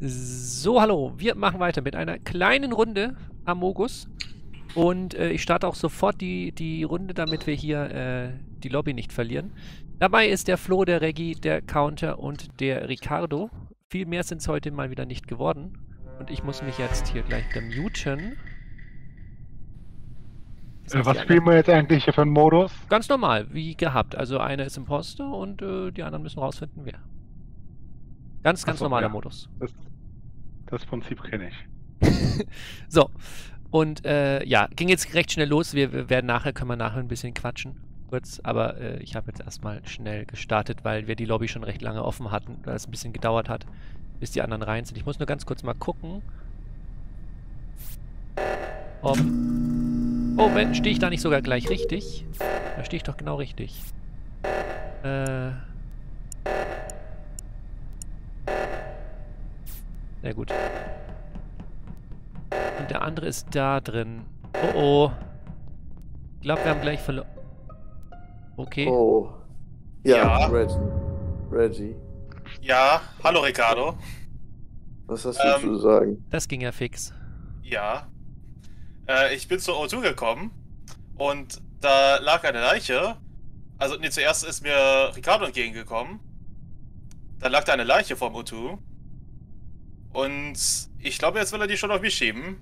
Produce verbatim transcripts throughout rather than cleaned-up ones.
So, hallo. Wir machen weiter mit einer kleinen Runde Amogus. Und äh, ich starte auch sofort die, die Runde, damit wir hier äh, die Lobby nicht verlieren. Dabei ist der Flo, der Reggie, der Counter und der Ricardo. Viel mehr sind es heute mal wieder nicht geworden. Und ich muss mich jetzt hier gleich wieder muten. Äh, was spielen wir jetzt eigentlich hier für einen Modus? Ganz normal, wie gehabt. Also einer ist Imposter und äh, die anderen müssen rausfinden, wer. Ganz, ganz Achso, normaler ja. Modus. Das, das Prinzip kenne ich. So, und äh, ja, ging jetzt recht schnell los. Wir, wir werden nachher, können wir nachher ein bisschen quatschen, kurz. Aber äh, ich habe jetzt erstmal schnell gestartet, weil wir die Lobby schon recht lange offen hatten, weil es ein bisschen gedauert hat, bis die anderen rein sind. Ich muss nur ganz kurz mal gucken, ob... Oh, wenn, stehe ich da nicht sogar gleich richtig? Da stehe ich doch genau richtig. Äh... Sehr gut. Und der andere ist da drin. Oh oh. Ich glaube, wir haben gleich verloren. Okay. Oh. Ja, Ja. Reggie. Reggie. Ja, hallo Ricardo. Was hast du Ähm, zu sagen? Das ging ja fix. Ja. Äh, ich bin zur O zwei gekommen und da lag eine Leiche. Also, nee, zuerst ist mir Ricardo entgegengekommen. Da lag da eine Leiche vorm O zwei. Und ich glaube, jetzt will er die schon auf mich schieben.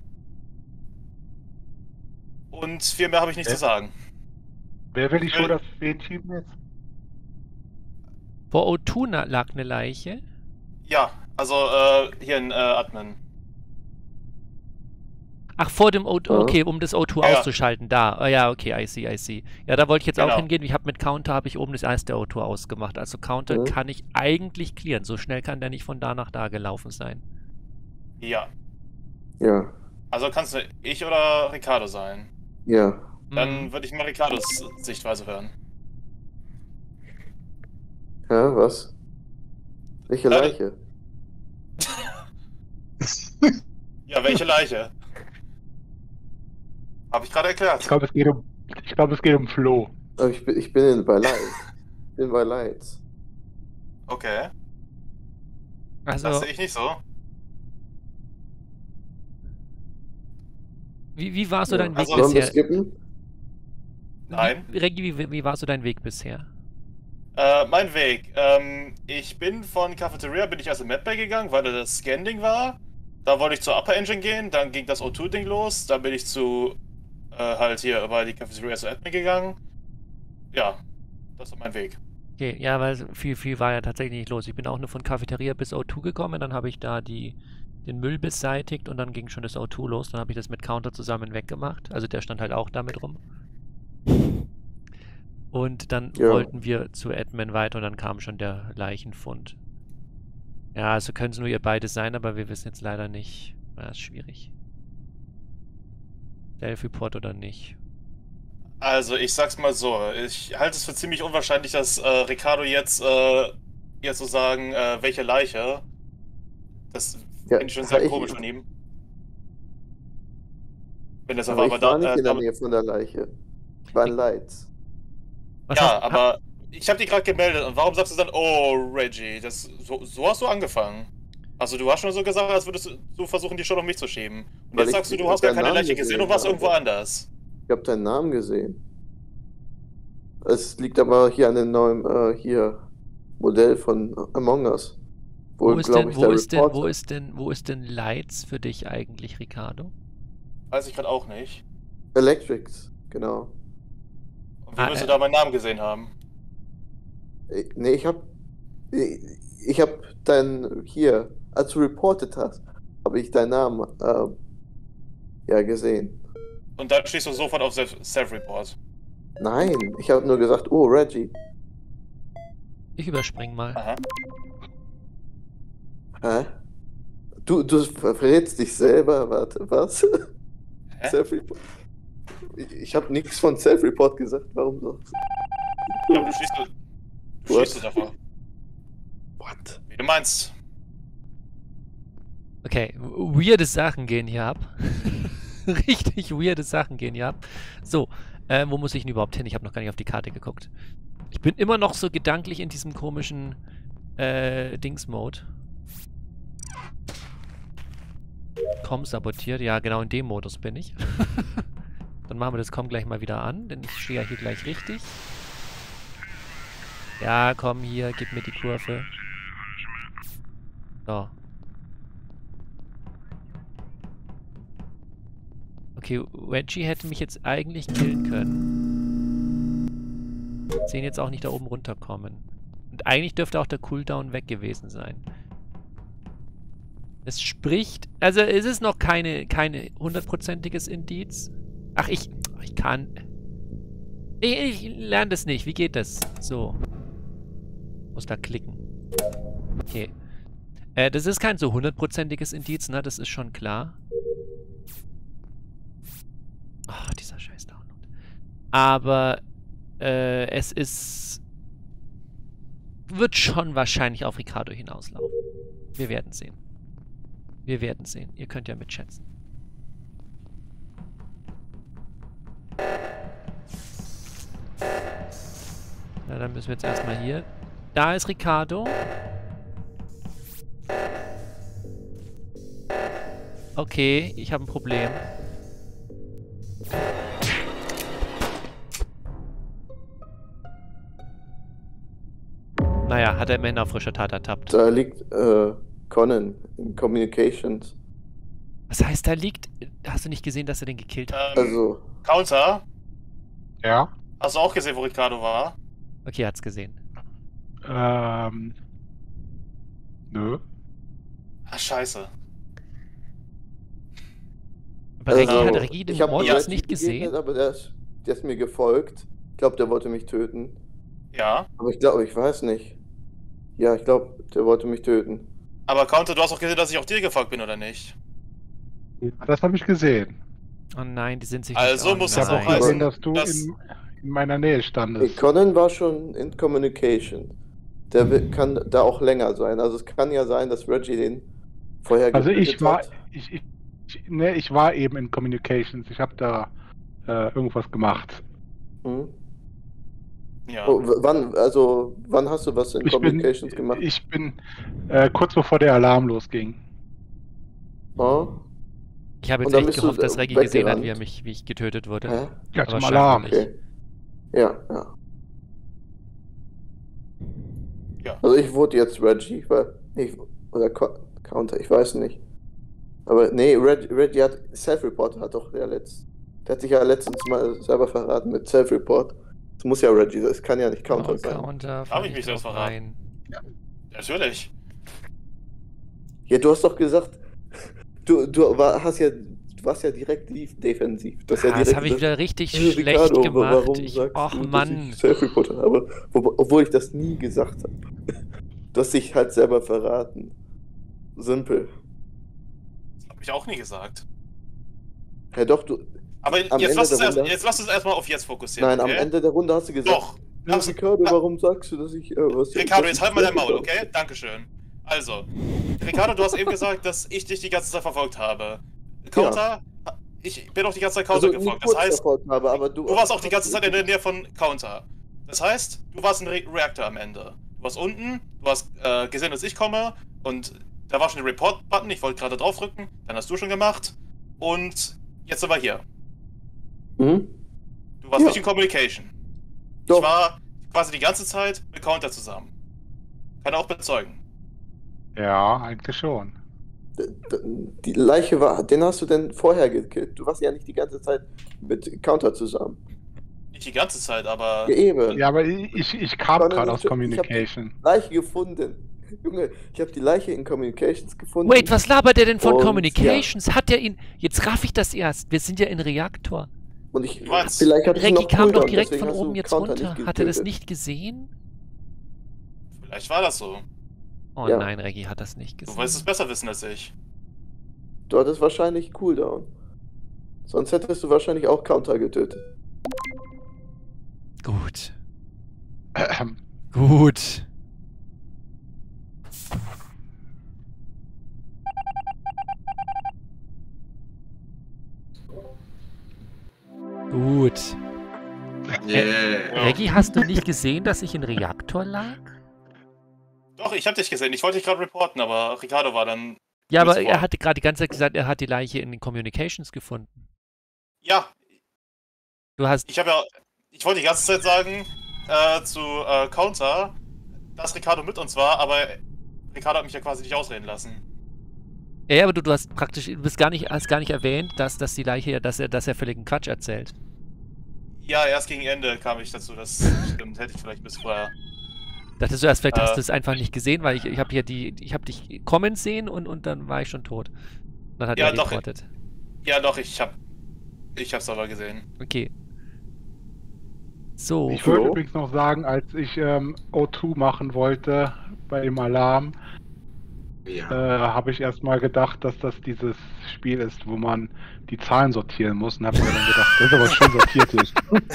Und viel mehr habe ich nicht Äh? zu sagen. Wer will die Ich schon will- auf wen schieben jetzt? Vor O zwei na- lag eine Leiche. Ja, also äh, hier in äh, Admin. Ach, vor dem O zwei. Ja. Okay, um das O zwei Ja, ja. auszuschalten. Da. Oh, ja, okay, I see, I see. Ja, da wollte ich jetzt auch Genau. hingehen. Ich habe mit Counter habe ich oben das erste O zwei ausgemacht. Also Counter Mhm. kann ich eigentlich clearen. So schnell kann der nicht von da nach da gelaufen sein. Ja. Ja. Also kannst du ich oder Ricardo sein. Ja. Dann Mhm. würde ich mal Ricardos Sichtweise hören. Ja, was? Welche Äh, Leiche? Ja, welche Leiche? Habe ich gerade erklärt. Ich glaube, es geht um. Ich glaube, es geht um Flo. Aber ich bin, ich bin in, bei Lights. Ich bin bei Lights. Okay, Also, das sehe ich nicht so. wie, wie war so Ja. dein Weg Also- Sollen wir bisher? skippen? Nein. Wie, Reggie, wie, wie war so dein Weg bisher? Äh, mein Weg. Ähm, ich bin von Cafeteria, bin ich erst in Medbay gegangen, weil da das Scan-Ding war. Da wollte ich zur Upper Engine gehen, dann ging das O zwei Ding los. Dann bin ich zu, äh, halt hier bei die Cafeteria zu Admin gegangen. Ja, das ist mein Weg. Okay, ja, weil viel, viel war ja tatsächlich nicht los. Ich bin auch nur von Cafeteria bis O zwei gekommen, dann habe ich da die, den Müll beseitigt und dann ging schon das O zwei los. Dann habe ich das mit Counter zusammen weggemacht. Also der stand halt auch damit rum. Und dann Ja. wollten wir zu Admin weiter und dann kam schon der Leichenfund. Ja, also können es nur ihr beide sein, aber wir wissen jetzt leider nicht. Ja, ist schwierig. Self-Report oder nicht. Also, ich sag's mal so. Ich halte es für ziemlich unwahrscheinlich, dass äh, Ricardo jetzt, äh, jetzt so sagen, äh, welche Leiche. Das Ja, finde ich schon aber sehr ich- komisch von ihm. Wenn das auf Aber einmal ich war da. nicht Äh, in der da Nähe von der Leiche. Ich war in Lights. Was ja, hast- aber ich habe die gerade gemeldet und warum sagst du dann, oh Reggie, das, so, so hast du angefangen. Also du hast schon so gesagt, als würdest du versuchen, die Schuld auf mich zu schieben. Und Weil jetzt ich sagst du, du deinen hast gar keine Namen Leiche gesehen gesehen und warst habe. irgendwo anders. Ich habe deinen Namen gesehen. Es liegt aber hier an dem neuen, äh, hier, Modell von Among Us. Wo ist glaub denn, ich, wo der ist denn, Report wo ist denn, wo ist denn Lights für dich eigentlich, Ricardo? Weiß ich gerade auch nicht. Electrics, genau. Und wie Ah, wirst äh. du da meinen Namen gesehen haben? Äh, Nee, ich hab. Ich, ich hab dein. Hier, als du reportet hast, habe ich deinen Namen äh, ja gesehen. Und dann stehst du sofort auf Self- Self-Report. Nein, ich habe nur gesagt, oh, Reggie. Ich überspring mal. Aha. Hä? Du, du verrätst dich selber, warte, was? Hä? Self-Report. Ich, ich habe nichts von Self-Report gesagt, warum sagst Ja, aber du stehst, du, du What? stehst du davor. What? Wie du meinst. Okay, w- weirde Sachen gehen hier ab. Richtig weirde Sachen gehen hier ab. So, äh, wo muss ich denn überhaupt hin? Ich habe noch gar nicht auf die Karte geguckt. Ich bin immer noch so gedanklich in diesem komischen äh, Dings-Mode. Com sabotiert. Ja, genau in dem Modus bin ich. Dann machen wir das Com gleich mal wieder an, denn ich stehe ja hier gleich richtig. Ja, komm hier, gib mir die Kurve. So. Okay, Reggie hätte mich jetzt eigentlich killen können. Sehen jetzt auch nicht da oben runterkommen. Und eigentlich dürfte auch der Cooldown weg gewesen sein. Es spricht... Also es ist noch keine keine hundertprozentiges Indiz. Ach, ich... Ich kann... Ich, ich lerne das nicht. Wie geht das? So. Muss da klicken. Okay. Äh, das ist kein so hundertprozentiges Indiz, ne? Das ist schon klar. Ach, dieser scheiß Download. Aber äh, es ist... Wird schon wahrscheinlich auf Ricardo hinauslaufen. Wir werden sehen. Wir werden sehen. Ihr könnt ja mitschätzen. Na, dann müssen wir jetzt erstmal hier... Da ist Ricardo. Okay, ich habe ein Problem. Naja, hat er immerhin auf frischer Tat ertappt. Da liegt äh, Conan in Communications. Was heißt, da liegt... Hast du nicht gesehen, dass er den gekillt hat? Ähm, Also, Counter, Ja. hast du auch gesehen, wo Ricardo war? Okay, er hat's gesehen. Ähm. Nö. Ah, scheiße. Aber Reggie also, hat Reggie den ich habe Mordes nicht gesehen? gesehen, aber der ist, der ist mir gefolgt. Ich glaube, der wollte mich töten. Ja. Aber ich glaube, ich weiß nicht. Ja, ich glaube, der wollte mich töten. Aber Counter, du hast auch gesehen, dass ich auch dir gefolgt bin, oder nicht? Das habe ich gesehen. Oh nein, die sind sich Also nicht... muss Ich das habe auch auch heißen, gesehen, dass du dass- in, in meiner Nähe Nee, standest. Conan war schon in Communication. Der will, kann da auch länger sein. Also es kann ja sein, dass Reggie den vorher Also ich getötet war, hat. ich, ich, ich, ne, ich war eben in Communications. Ich habe da äh, irgendwas gemacht. Hm? Ja. Oh, w- wann, also, wann hast du was in Ich bin, Communications gemacht? ich bin äh, kurz bevor der Alarm losging. Oh? Ich habe jetzt Und dann echt bist du gehofft, dass Reggie gesehen hat, wie er weggerannt. mich, wie ich getötet wurde. Hä? Ja, Aber zum scheinbar Alarm. nicht. Okay. Ja, ja. Ja. Also ich wurde jetzt Reggie, weil ich, oder Co Counter, ich weiß nicht. Aber nee, Reg, Reggie hat Self-Report hat doch der letzt, der hat sich ja letztens mal selber verraten mit Self-Report. Das muss ja Reggie sein, das kann ja nicht Counter Oh, sein. Counter, Hab ich mich drauf selbst verraten. rein. Natürlich. Ja, du hast doch gesagt, du, du war, hast ja, du warst ja direkt def- defensiv. Du hast ja Ah, das direkt habe ich gesagt, wieder richtig "Äh, schlecht Ricardo, gemacht. warum Ich, sagst och du, dass Mann. ich Self-Report habe, wo, obwohl ich das nie gesagt habe. Du hast dich halt selber verraten. Simpel. Das habe ich auch nie gesagt. Ja doch, du. Aber Am jetzt Ende lass, uns der erst, Runde- jetzt lass uns erstmal auf jetzt fokussieren. Nein, okay? am Ende der Runde hast du gesagt. Doch. Ja, Lass- Ricardo, la- warum sagst du, dass ich. Äh, was, Ricardo, was jetzt ich halt mal dein Maul, Self-Report okay? Dankeschön. Also, Ricardo, du hast eben gesagt, dass ich dich die ganze Zeit verfolgt habe. Counter, ich bin auch die ganze Zeit Counter Also, nie gefolgt. Das kurz heißt, verfolgt habe, aber du, du warst auch die ganze Zeit in der Nähe von Counter. Das heißt, du warst ein Re Reaktor am Ende. Du warst unten, du hast äh, gesehen, dass ich komme und da war schon der Report-Button, ich wollte gerade draufdrücken, dann hast du schon gemacht und jetzt sind wir hier. Hm? Du warst Ja. nicht in Communication. Doch. Ich war quasi die ganze Zeit mit Counter zusammen. Kann er auch bezeugen. Ja, eigentlich schon. D- d- Die Leiche war. Den hast du denn vorher gekillt? Du warst ja nicht die ganze Zeit mit Counter zusammen. Nicht die ganze Zeit, aber Ja, eben. Ja, aber ich, ich kam Sondern gerade ich- aus ich hab- Communication. Leiche gefunden. Junge, ich habe die Leiche in Communications gefunden. Wait, was labert der denn von Und, Communications? Hat er ihn... Jetzt raff ich das erst. Wir sind ja in Reaktor. Und ich. Was? Vielleicht hat Reggie kam doch direkt deswegen von hast du oben jetzt Counter runter. nicht Hat er das getötet. nicht gesehen? vielleicht war das so. Oh Ja. nein, Reggie hat das nicht Du gesehen. wirst es besser wissen als ich. Du hattest wahrscheinlich Cooldown. Sonst hättest du wahrscheinlich auch Counter getötet. Gut. Ähm, Gut. Gut. Yeah. Reggie, hast du nicht gesehen, dass ich in Reaktor lag? Doch, ich hab dich gesehen. Ich wollte dich gerade reporten, aber Ricardo war dann Ja, aber Kurz er vor. hatte gerade die ganze Zeit gesagt, er hat die Leiche in den Communications gefunden. Ja, Du hast. ich habe ja, ich wollte die ganze Zeit sagen, äh, zu äh, Counter, dass Ricardo mit uns war, aber Ricardo hat mich ja quasi nicht ausreden lassen. Ja, ja, aber du, du hast praktisch, du bist gar nicht, hast gar nicht erwähnt, dass, dass die Leiche, dass er, dass er völligen Quatsch erzählt. Ja, erst gegen Ende kam ich dazu, das stimmt, hätte ich vielleicht bis vorher. Dachtest du erst, vielleicht hast Äh. du es einfach nicht gesehen, weil ich, ich habe hier die, ich habe dich kommen sehen und, und dann war ich schon tot. Dann hat Ja, er doch. reportet. Ja, doch, ich hab, ich hab's aber gesehen. Okay. So. Ich würde Flo? übrigens noch sagen, als ich ähm, O zwei machen wollte bei dem Alarm, Ja. äh, habe ich erstmal gedacht, dass das dieses Spiel ist, wo man die Zahlen sortieren muss und habe mir dann gedacht, das ist aber schön sortiert ist.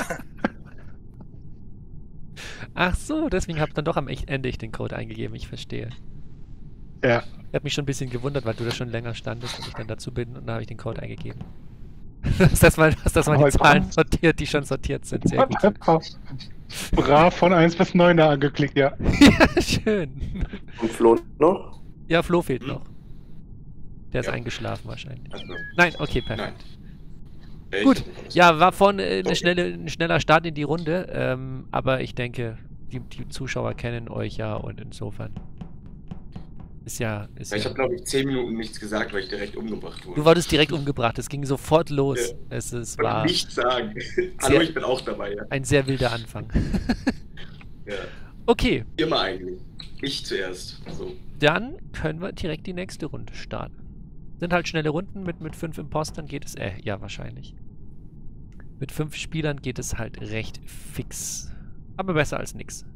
Ach so, deswegen habe ich dann doch am echt- Ende ich den Code eingegeben. Ich verstehe. Ja, Ich habe mich schon ein bisschen gewundert, weil du da schon länger standest und ich dann dazu bin und dann habe ich den Code eingegeben. Hast das mal, hast das mal die Aber Zahlen komm. sortiert, die schon sortiert sind. Sehr gut. brav von eins bis neun da angeklickt, ja. Ja, schön. Und Flo noch? Ja, Flo fehlt Hm? noch. Der ist Ja. eingeschlafen wahrscheinlich. Also, Nein, okay, perfekt. nein. Ja, ich Gut. hab noch alles. Ja, war von äh, eine Okay. schnelle, ein schneller Start in die Runde, ähm, aber ich denke, die, die Zuschauer kennen euch ja und insofern ist ja... Ist Ich ja habe, glaube ich, zehn Minuten nichts gesagt, weil ich direkt umgebracht wurde. du wurdest direkt umgebracht, es ging sofort los. Ja. Es, es Ich wollte war nichts sagen. Hallo, ich bin auch dabei, ja. ein sehr wilder Anfang. ja. Okay, Immer eigentlich. Ich zuerst. So. dann können wir direkt die nächste Runde starten. Sind halt schnelle Runden, mit, mit fünf Impostern geht es, äh, ja wahrscheinlich. Mit fünf Spielern geht es halt recht fix. Aber besser als nix.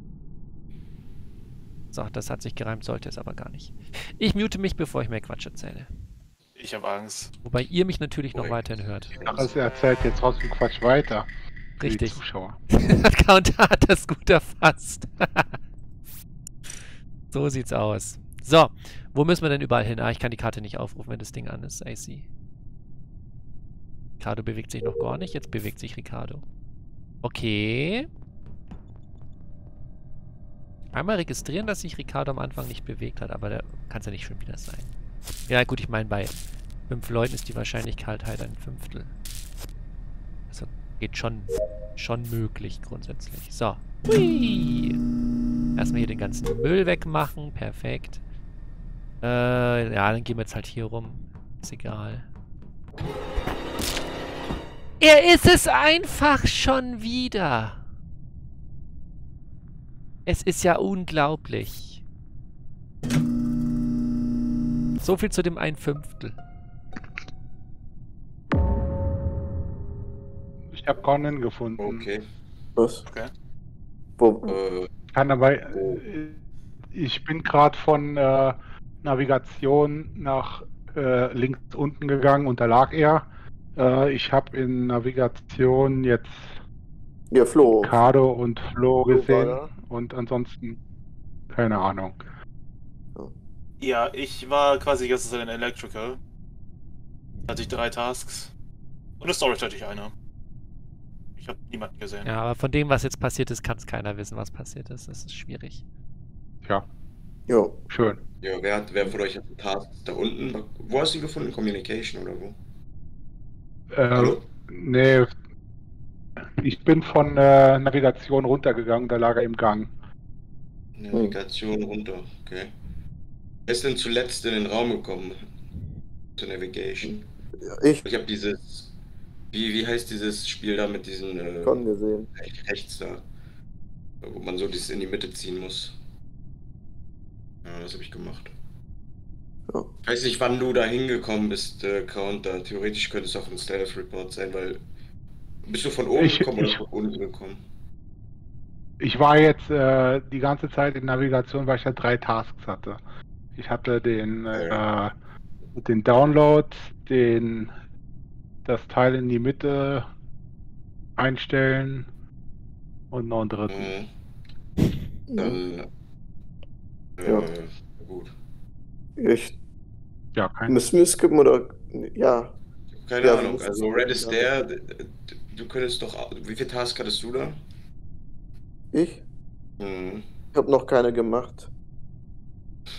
So, das hat sich gereimt, sollte es aber gar nicht. Ich mute mich, bevor ich mehr Quatsch erzähle. Ich habe Angst. Wobei ihr mich natürlich noch Korrekt. weiterhin hört. Also er erzählt jetzt trotzdem Quatsch weiter. für die Richtig. Zuschauer. Counter hat das gut erfasst. So sieht's aus. So, wo müssen wir denn überall hin? Ah, ich kann die Karte nicht aufrufen, wenn das Ding an ist. I see. Ricardo bewegt sich noch gar nicht. Jetzt bewegt sich Ricardo. Okay. Einmal registrieren, dass sich Ricardo am Anfang nicht bewegt hat, aber da kann es ja nicht schon wieder sein. Ja gut, ich meine, bei fünf Leuten ist die Wahrscheinlichkeit halt ein Fünftel. Also geht schon, schon möglich grundsätzlich. So. Hui. Erstmal hier den ganzen Müll wegmachen. Perfekt. Äh, ja, dann gehen wir jetzt halt hier rum. Ist egal. Er ist es einfach schon wieder. Es ist ja unglaublich. So viel zu dem ein Fünftel. Ich habe Conan gefunden. Okay. Was? Okay. Wo? Äh, Kann dabei. Äh, ich bin gerade von äh, Navigation nach äh, links unten gegangen und da lag er. Äh, ich habe in Navigation jetzt Ja, Flo. Ricardo und Flo Flo war gesehen da. und ansonsten keine Ahnung. Ja, ich war quasi die ganze Zeit in Electrical. Da hatte ich drei Tasks. Und eine Storage hatte ich eine. Ich habe niemanden gesehen. Ja, aber von dem, was jetzt passiert ist, kann es keiner wissen, was passiert ist. Das ist schwierig. Ja, Jo. schön. ja, wer, hat, wer von euch hat einen Task da unten? Wo hast du ihn gefunden? Communication oder wo? Äh, Hallo? nee, ich bin von äh, Navigation runtergegangen, da lag er im Gang. Navigation runter, okay. Wer ist denn zuletzt in den Raum gekommen? Zur Navigation. Ja, ich Ich habe dieses. Wie, wie heißt dieses Spiel da mit diesen. Äh, schon gesehen. rech- rechts da. Wo man so dieses in die Mitte ziehen muss. Ja, das habe ich gemacht. Ja. Ich weiß nicht, wann du da hingekommen bist, äh, Counter. Theoretisch könnte es auch ein Stealth Report sein, weil. Bist du von oben Ich- gekommen ich- oder von unten gekommen? Ich war jetzt äh, die ganze Zeit in Navigation, weil ich ja drei Tasks hatte. Ich hatte den, äh, den Download, den das Teil in die Mitte einstellen und noch einen dritten. Mhm. Dann. Äh, Ja. Gut. Ich Ja, kein. müssen wir skippen oder. Ja. Keine Ja, wir Ahnung. müssen Also es- Red is ja. there. d- d- Du könntest doch. au- Wie viele Tasks hattest du da? Ich? Mhm. Ich habe noch keine gemacht.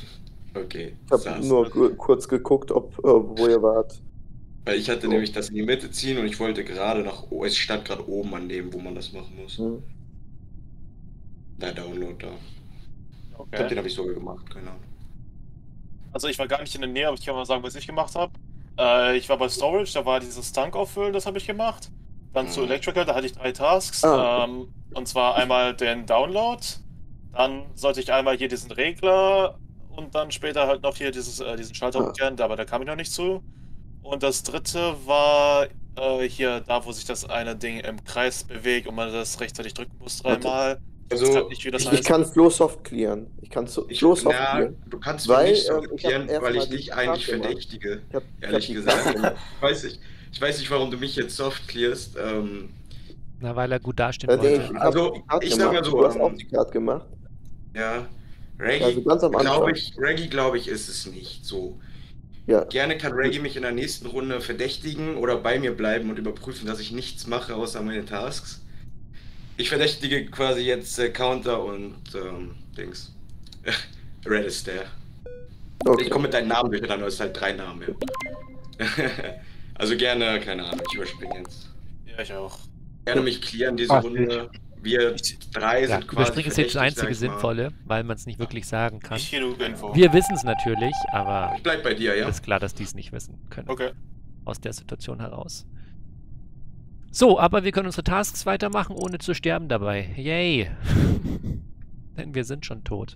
Okay. Ich habe saß. nur gu- kurz geguckt, ob äh, wo ihr wart. Weil ich hatte So. nämlich das in die Mitte ziehen und ich wollte gerade nach. o- Es stand gerade oben an dem, wo man das machen muss. Hm. Da Download da. Ich glaube, Okay. den habe ich sogar gemacht, keine Ahnung. Also ich war gar nicht in der Nähe, aber ich kann mal sagen, was ich gemacht habe. Äh, ich war bei Storage, da war dieses Tank auffüllen, das habe ich gemacht. Dann zu Mhm. Electrical, da hatte ich drei Tasks. Ah. Ähm, und zwar einmal den Download, dann sollte ich einmal hier diesen Regler und dann später halt noch hier dieses, äh, diesen Schalter Ah. umkehren, aber da kam ich noch nicht zu. Und das dritte war äh, hier, da wo sich das eine Ding im Kreis bewegt und man das rechtzeitig drücken muss dreimal. Ich weiß Also, grad nicht, wie das Ich, heißt. ich kann Flow soft clearen. Ich kann so, Ich, Flow soft na, clearen. du kannst Weil, mich nicht so ähm, ich hab erklären, erst weil mal ich die dich eigentlich Karte gemacht. verdächtige. Ich hab, ich hab Ehrlich die gesagt. Karte gemacht. Ich weiß nicht, ich weiß nicht, warum du mich jetzt soft clearst. Ähm, Na, weil er gut dastehen Äh, nee, wollte. ich hab Also, die Karte ich sag mal gemacht. so, Du hast ähm, auch die Karte gemacht. ja, Reggie, Also ganz am Anfang. glaube ich, Reggie, glaube ich, ist es nicht so. Ja. Gerne kann Reggie mich in der nächsten Runde verdächtigen oder bei mir bleiben und überprüfen, dass ich nichts mache außer meine Tasks. Ich verdächtige quasi jetzt äh, Counter und ähm, Dings. Red ist der. Okay. Ich komme mit deinen Namen durcheinander, es ist halt drei Namen, ja. Also gerne, keine Ahnung, ich überspringe jetzt. Ja, ich auch. Gerne mich clearen diese Passt Runde. Wir drei Ja, sind quasi überspringen ist jetzt das verdächtig, einzige sag ich mal. Sinnvolle, weil man es nicht wirklich sagen kann. Nicht genug Info. Wir wissen es natürlich, aber Ich bleib bei dir, ja? ist klar, dass die es nicht wissen können. Okay. Aus der Situation heraus. So, aber wir können unsere Tasks weitermachen, ohne zu sterben dabei. Yay! Denn wir sind schon tot.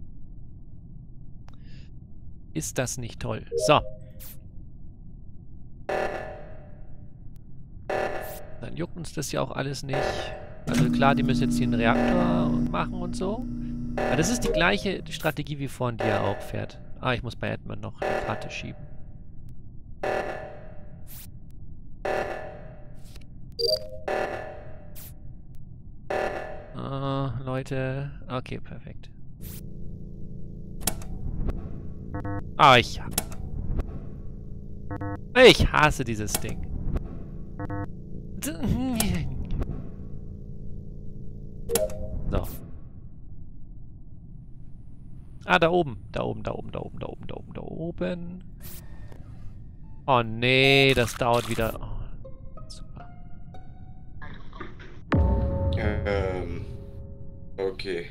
Ist das nicht toll? So. Dann juckt uns das ja auch alles nicht. Also klar, die müssen jetzt hier einen Reaktor machen und so. Aber das ist die gleiche Strategie wie vorhin, die er auch fährt. Ah, ich muss bei Edmund noch die Karte schieben. Ah, Leute. Okay, perfekt. Ah, ich... Ich hasse dieses Ding. So. Ah, da oben. Da oben, da oben, da oben, da oben, da oben, da oben. Oh nee, das dauert wieder. Oh, super. Ähm. Okay.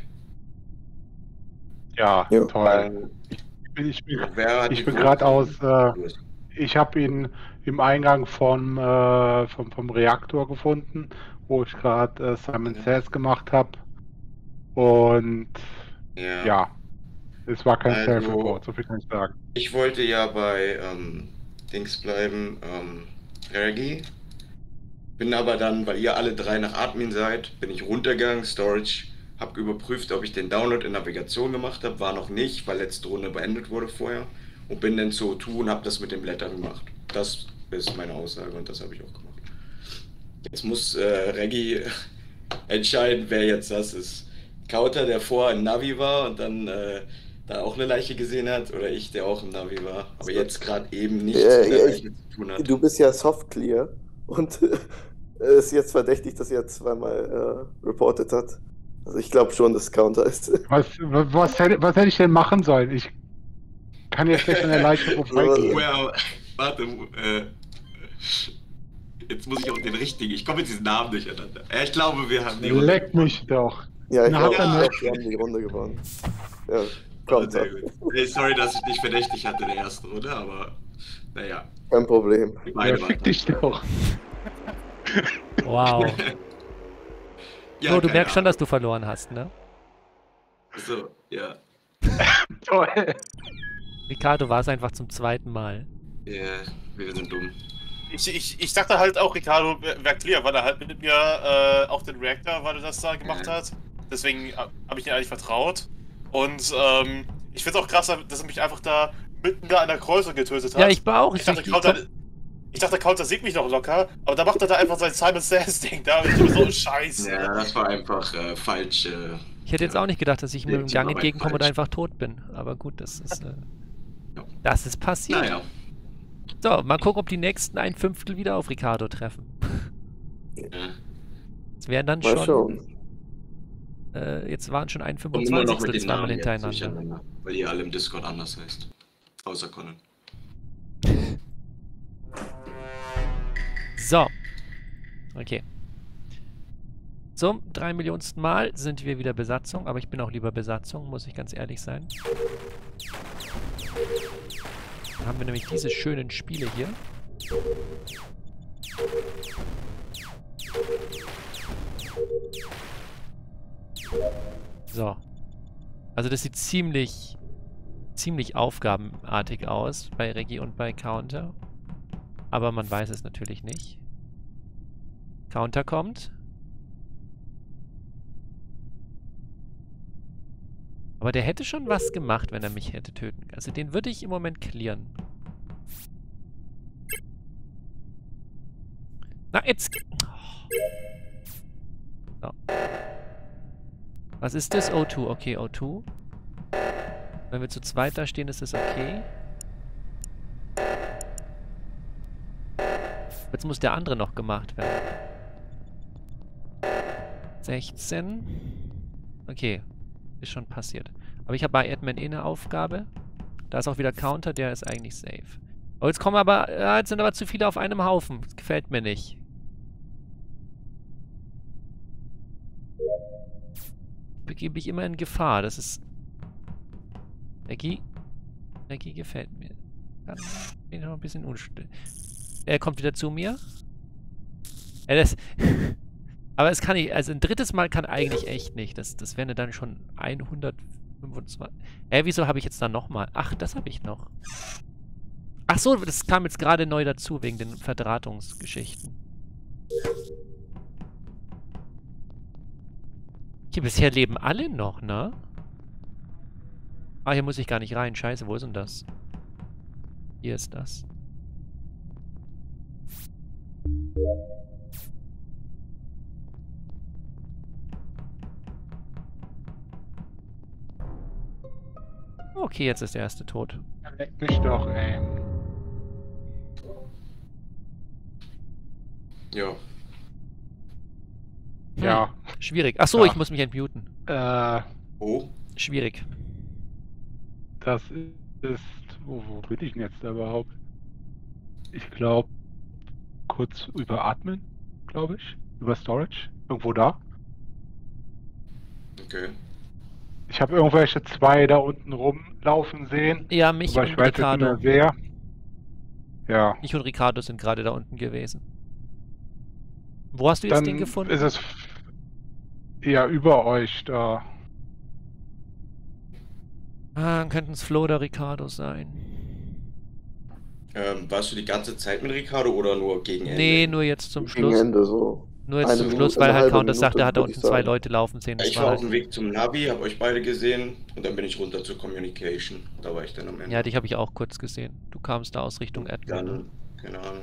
Ja, Ja. toll. Ich bin, ich bin, Wer hat ich die bin Quote? gerade aus, äh, Du hast- ich habe ihn im Eingang vom, äh, vom, vom Reaktor gefunden, wo ich gerade äh, Simon Says gemacht habe. Und Ja. ja, es war kein Also- Self-Report, so viel kann ich sagen. Ich wollte ja bei ähm, Dings bleiben, ähm, Reggie. Bin aber dann, weil ihr alle drei nach Admin seid, bin ich runtergegangen, Storage, hab überprüft, ob ich den Download in Navigation gemacht habe, war noch nicht, weil letzte Runde beendet wurde vorher. Und bin dann zu O zwei und hab das mit dem Blätter gemacht. Das ist meine Aussage und das habe ich auch gemacht. Jetzt muss äh, Reggie entscheiden, wer jetzt das ist. Kauter, der vorher im Navi war und dann äh, da auch eine Leiche gesehen hat, oder ich, der auch im Navi war, aber jetzt gerade eben nichts Ja, mit der ja, Leiche zu tun hat. Du bist ja soft clear und es ist jetzt verdächtig, dass er zweimal äh, reportet hat. Also ich glaube schon, dass es Counter ist. Was, was, hätte, was hätte ich denn machen sollen? Ich kann ja schlecht an der Leiche vorbeigehen. Well, warte, äh, jetzt muss ich auch den richtigen, ich komme mit diesen Namen durcheinander. Ja, ich glaube, wir haben die Leck mich doch. Ja, ich Na, glaube, hat er nicht. wir haben die Runde gewonnen. Ja, Oh, Counter. sehr gut. Hey, sorry, dass ich dich verdächtig hatte in der ersten Runde, aber naja, Kein Problem. die Ja, beide fick dich doch. Wow. Ja, So, du keine merkst schon, Ahnung. dass du verloren hast, ne? So, ja. Toll. Ricardo war es einfach zum zweiten Mal. Ja, wir sind dumm. Ich, ich, ich dachte halt auch, Ricardo wäre clear, weil er halt mit mir äh, auch den Reactor, weil er das da gemacht hat. Deswegen habe ich ihn eigentlich vertraut. Und ähm, ich finde es auch krass, dass er mich einfach da mitten da an der Kreuzung getötet hat. Ja, ich war auch. Ich Ich, dachte, ich, Counter, ich dachte, Counter sieht mich noch locker, aber da macht er da einfach sein Simon Says-Ding da. Und ich bin so ein Scheiß. Ja, das war einfach äh, falsch. Äh, ich hätte jetzt auch nicht gedacht, dass ich Nee, mit dem die Gang war weit entgegenkomme und falsch. einfach tot bin. Aber gut, das ist. Äh, Ja. das ist passiert. naja. So, mal gucken, ob die nächsten ein Fünftel wieder auf Ricardo treffen. Ja. Das wären dann Mal schon schauen. Äh, jetzt waren schon ein Und immer noch mit fünfundzwanzig den zweimal Namen jetzt hintereinander. durcheinander, weil ihr alle im Discord anders heißt. Außer Conan. So. Okay. Zum drei Millionsten Mal sind wir wieder Besatzung, aber ich bin auch lieber Besatzung, muss ich ganz ehrlich sein. Dann haben wir nämlich diese schönen Spiele hier. So. Also das sieht ziemlich, ziemlich aufgabenartig aus bei Reggie und bei Counter. Aber man weiß es natürlich nicht. Counter kommt. Aber der hätte schon was gemacht, wenn er mich hätte töten können. Also den würde ich im Moment clearen. Na, jetzt... So. Was ist das? O zwei. Okay, O zwei. Wenn wir zu zweit da stehen, ist das okay. Jetzt muss der andere noch gemacht werden. sechzehn. Okay. Ist schon passiert. Aber ich habe bei Admin eh eine Aufgabe. Da ist auch wieder Counter, der ist eigentlich safe. Oh, jetzt kommen aber... Ja, jetzt sind aber zu viele auf einem Haufen. Das gefällt mir nicht. Begebe ich immer in Gefahr. Das ist... Reggie? Reggie gefällt mir. Dann bin ich noch ein bisschen unstill. Er kommt wieder zu mir. Ja, das... Aber es kann nicht, also ein drittes Mal kann eigentlich echt nicht. Das, das wäre dann schon hundertfünfundzwanzig. Hä, wieso habe ich jetzt da nochmal? Ach, das habe ich noch. Ach so, das kam jetzt gerade neu dazu, wegen den Verdrahtungsgeschichten. Hier, bisher leben alle noch, ne? Ah, hier muss ich gar nicht rein. Scheiße, wo ist denn das? Hier ist das. Okay, jetzt ist der erste tot. Leck mich doch, ey. Ja. Hm. Ja. Schwierig. Achso, Ja. ich muss mich entmuten. Äh, Oh. Schwierig. das ist... Wo, wo bin ich denn jetzt da überhaupt? Ich glaube, kurz über Admin, glaube ich. Über Storage. Irgendwo da. Okay. Ich habe irgendwelche zwei da unten rumlaufen sehen. Ja, mich Aber ich und weiß jetzt nicht Ricardo. mehr wer. Ja. Ich und Ricardo sind gerade da unten gewesen. Wo hast du jetzt Dann den gefunden? ist es ja über euch da. Ah, dann könnten es Flo oder Ricardo sein. Ähm, warst du die ganze Zeit mit Ricardo oder nur gegen Ende? Nee, nur jetzt zum Gegen Schluss. Ende so. Nur jetzt Eine zum Minute, Schluss, weil eine halt halbe Counter sagte, er hat da Minute, unten würd ich zwei sagen. Leute laufen sehen. Das Ich war war auf halt, dem Weg zum Navi, hab euch beide gesehen und dann bin ich runter zur Communication. Da war ich dann am Ende. ja, dich habe ich auch kurz gesehen. Du kamst da aus Richtung Admin. Ne? Dann, keine Ahnung.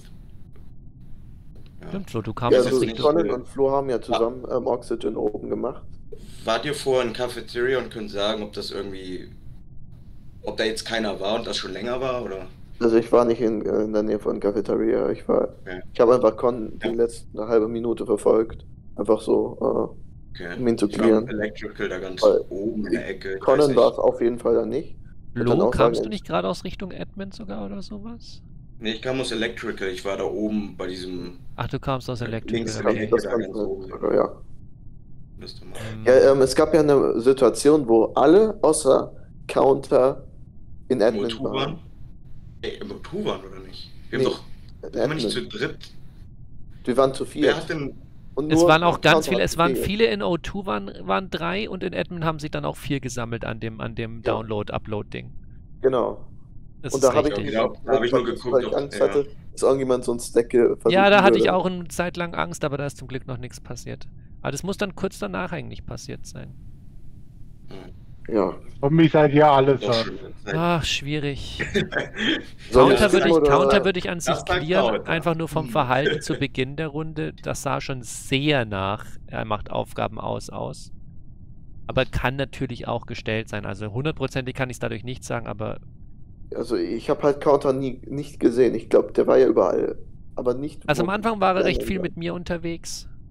Ja. Stimmt, Flo, du Ja, kamst das aus also ist Richtung... nicht- Conan und Flo haben ja zusammen ähm, Oxygen oben gemacht. Wart ihr vorher in Cafeteria und könnt sagen, ob das irgendwie, ob da jetzt keiner war und das schon länger war, oder? Also ich war nicht in, äh, in der Nähe von Cafeteria. Ich war, Okay. ich habe einfach Con die Ja. letzte halbe Minute verfolgt. Einfach so, Okay. Um ihn zu Ich war clearen. mit Electrical da ganz Weil oben in der Ecke. äh, Ich weiß Conan nicht. war es auf jeden Fall dann nicht. Und dann Flo, auch kamst sagen, du nicht gerade aus Richtung Admin sogar oder sowas? Nee, ich kam aus Electrical, ich war da oben bei diesem Ach, du kamst aus Electrical. links in Kann, der Okay. Ecke das da kann, ganz oben. ja. Müsste man. Hm. Ja, ähm, es gab ja eine Situation, wo alle außer Counter in Im Admin O zwei waren? waren. Ey, im O zwei waren oder nicht? Wir Nee, haben doch, in waren wir nicht zu Admin. dritt? Wir waren zu Wer viert. hat denn, Und Es nur waren auch ganz Counter viele, hat es waren gefehlt. viele in O zwei waren, waren drei und in Admin haben sich dann auch vier gesammelt an dem, an dem Ja. Download-Upload-Ding. Genau. Das Und ist da habe ich, richtig. Ja, mich genau. Da hab ich nur weil geguckt, ich ob- Angst ja. hatte, dass irgendjemand so ein Stack ge- versuchen Ja, da hatte ich würde. auch eine Zeit lang Angst, aber da ist zum Glück noch nichts passiert. Aber das muss dann kurz danach eigentlich passiert sein. Ja. Und mich seid ihr alles doch da. schon. Ach, schwierig. Soll Counter ich würde ich, oder- Counter würde ich an sich Das sagt clearen, Counter. einfach nur vom Verhalten zu Beginn der Runde. Das sah schon sehr nach, er macht Aufgaben aus, aus. Aber kann natürlich auch gestellt sein. Also hundertprozentig kann ich es dadurch nicht sagen, aber Also ich habe halt Counter nie nicht gesehen. Ich glaube, der war ja überall. Aber nicht. also am wo- Anfang war er Ja, recht ja, viel ja. mit mir unterwegs.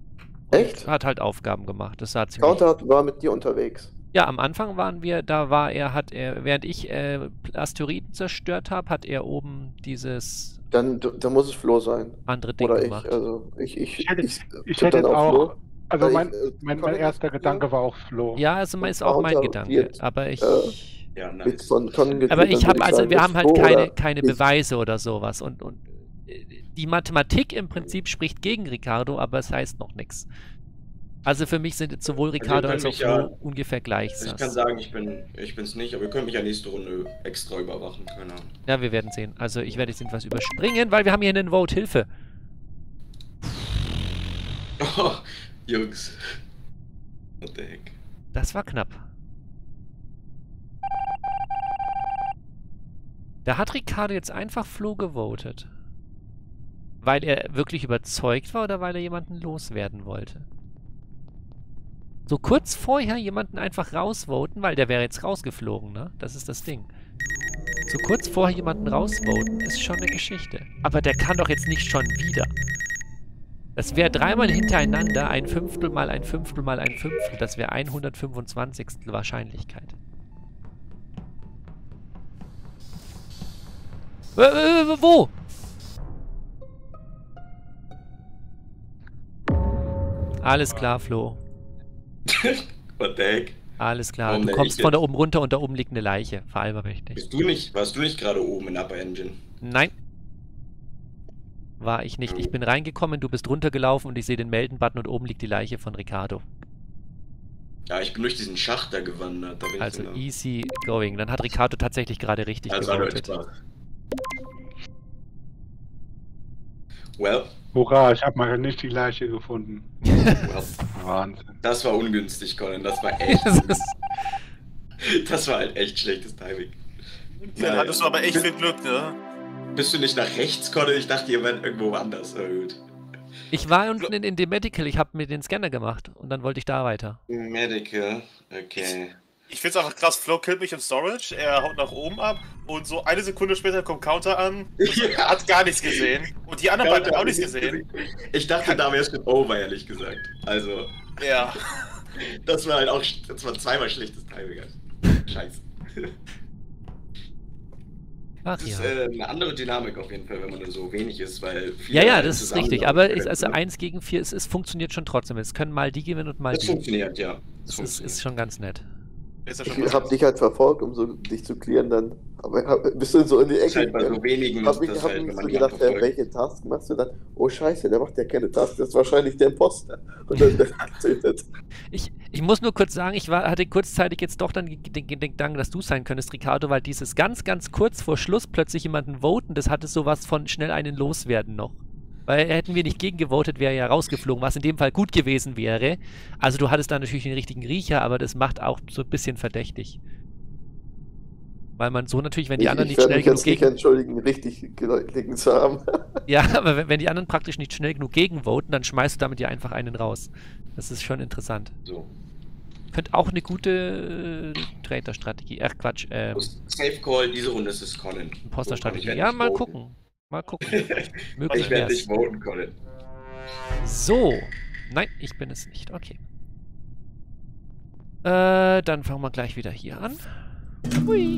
Echt? Hat halt Aufgaben gemacht. Das sah ziemlich... Counter hat, war mit dir unterwegs. Ja, am Anfang waren wir, da war er, hat er, während ich äh, Asteroiden zerstört habe, hat er oben dieses Dann, dann muss es Flo sein. andere Ding Oder gemacht. ich. Also ich, ich, Ich hätte, ich, ich tipp hätte dann jetzt auf auch, Flo. also Weil mein, ich, äh, mein, mein Colin erster ist Gedanke hier. war auch Flo. Ja, also Und ist auch mein Counter Gedanke. wird, Aber ich... äh, Ja, Mit nice. von Tonnen gekillt, Aber ich dann habe, würd also sagen, wir ist haben halt Flo keine, oder keine ich. Beweise oder sowas. Und, und äh, die Mathematik im Prinzip spricht gegen Ricardo, aber es heißt noch nichts. Also für mich sind jetzt sowohl Ricardo können als auch mich ja- Flo ungefähr gleich. Also ich kann sagen, ich bin ich bin's nicht, aber ihr könnt mich ja nächste Runde extra überwachen, keine Ahnung. Ja, wir werden sehen. Also ich werde jetzt etwas überspringen, weil wir haben hier einen Vote. Hilfe. Oh, Jungs. What the heck? Das war knapp. Da hat Ricardo jetzt einfach Flo gewotet. Weil er wirklich überzeugt war oder weil er jemanden loswerden wollte? So kurz vorher jemanden einfach rausvoten, weil der wäre jetzt rausgeflogen, ne? Das ist das Ding. So kurz vorher jemanden rausvoten ist schon eine Geschichte. Aber der kann doch jetzt nicht schon wieder. Das wäre dreimal hintereinander ein Fünftel mal ein Fünftel mal ein Fünftel. Das wäre hundertfünfundzwanzigstel Wahrscheinlichkeit. Äh, äh, wo? Alles klar, Flo. What the heck? Alles klar. Warum Du denn kommst ich von da jetzt? oben runter und da oben liegt eine Leiche. Veralber richtig. Bist du nicht, warst du nicht gerade oben in Upper Engine? Nein. War ich nicht. Ich bin reingekommen, du bist runtergelaufen und ich sehe den Melden-Button und oben liegt die Leiche von Ricardo. Ja, ich bin durch diesen Schacht da gewandert. Da bin ich Also genau. easy going. Dann hat Ricardo tatsächlich gerade richtig Also hallo, gewotet. Spaß. Well, Hurra, ich habe mal nicht die Leiche gefunden. well, Wahnsinn. das war ungünstig, Colin. Das war echt. Das ist- Das war halt echt schlechtes Timing. Dann hattest du aber echt viel Glück, ne? Bist du nicht nach rechts, Colin? Ich dachte, ihr wärt irgendwo anders. Na gut. Ich war unten in, in dem Medical, ich habe mir den Scanner gemacht und dann wollte ich da weiter. Medical, okay. Ich find's einfach krass, Flo killt mich im Storage, er haut nach oben ab und so eine Sekunde später kommt Counter an und Ja. hat gar nichts gesehen. Und die anderen beiden haben auch nichts gesehen. Ich dachte, da wäre es schon over, ehrlich gesagt. Also, Ja. das war halt auch, das war zweimal schlechtes Timing. Scheiße. Ach Das ist ja. äh, eine andere Dynamik auf jeden Fall, wenn man nur so wenig ist, weil viele Ja, ja, halt das ist zusammenlaufen richtig. Aber können, ich, also ne? eins gegen vier, es, es funktioniert schon trotzdem. Es können mal die gewinnen und mal Das die. funktioniert, ja. Das ist, funktioniert. ist schon ganz nett. Ist ja Ich schon hab dich halt verfolgt, um so dich zu clearen dann. Aber hab, bist du so in die Das ist Ecke halt bei so gegangen. wenigen Hab ist ich das hab halt, mir wenn so man die gedacht, ja, verfolgt. welche Task machst du dann? Oh scheiße, der macht ja keine Task, das ist wahrscheinlich der Imposter. Und dann dann getötet. Ich, ich muss nur kurz sagen, ich war, hatte kurzzeitig jetzt doch dann den, den Gedanken, dass du sein könntest, Ricardo, weil dieses ganz, ganz kurz vor Schluss plötzlich jemanden voten, das hatte sowas von schnell einen loswerden noch. Weil hätten wir nicht gegen gewotet, wäre er ja rausgeflogen, was in dem Fall gut gewesen wäre. Also du hattest da natürlich den richtigen Riecher, aber das macht auch so ein bisschen verdächtig. Weil man so natürlich, wenn die Ich, anderen ich nicht werde schnell mich genug jetzt nicht gegen... entschuldigen, richtig gelegen zu haben. Ja, aber wenn, wenn die anderen praktisch nicht schnell genug gegenvoten, dann schmeißt du damit ja einfach einen raus. Das ist schon interessant. So. Könnte auch eine gute äh, Traitor-Strategie. Ach Quatsch, ähm, Safe Call, diese Runde ist es Colin. Imposter-Strategie. Ich werd Ja, nicht mal voten. gucken. Mal gucken. Möglich Ich werde wär's. dich voten, Colin. So. Nein, ich bin es nicht. Okay. Äh, dann fangen wir gleich wieder hier an. Hui.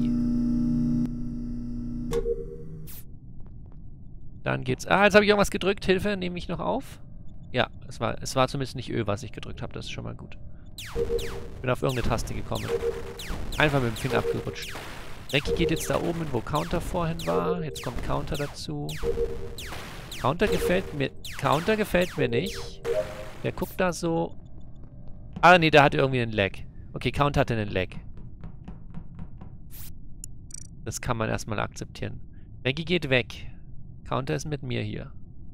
Dann geht's. Ah, jetzt habe ich irgendwas gedrückt. Hilfe, nehme ich noch auf? Ja, es war, es war zumindest nicht Ö, was ich gedrückt habe. Das ist schon mal gut. Bin auf irgendeine Taste gekommen. Einfach mit dem Finger abgerutscht. Recki geht jetzt da oben hin, wo Counter vorhin war. Jetzt kommt Counter dazu. Counter gefällt mir. Counter gefällt mir nicht. Der guckt da so. Ah, nee, der hatte irgendwie einen Lag. Okay, Counter hatte einen Lag. Das kann man erstmal akzeptieren. Recki geht weg. Counter ist mit mir hier.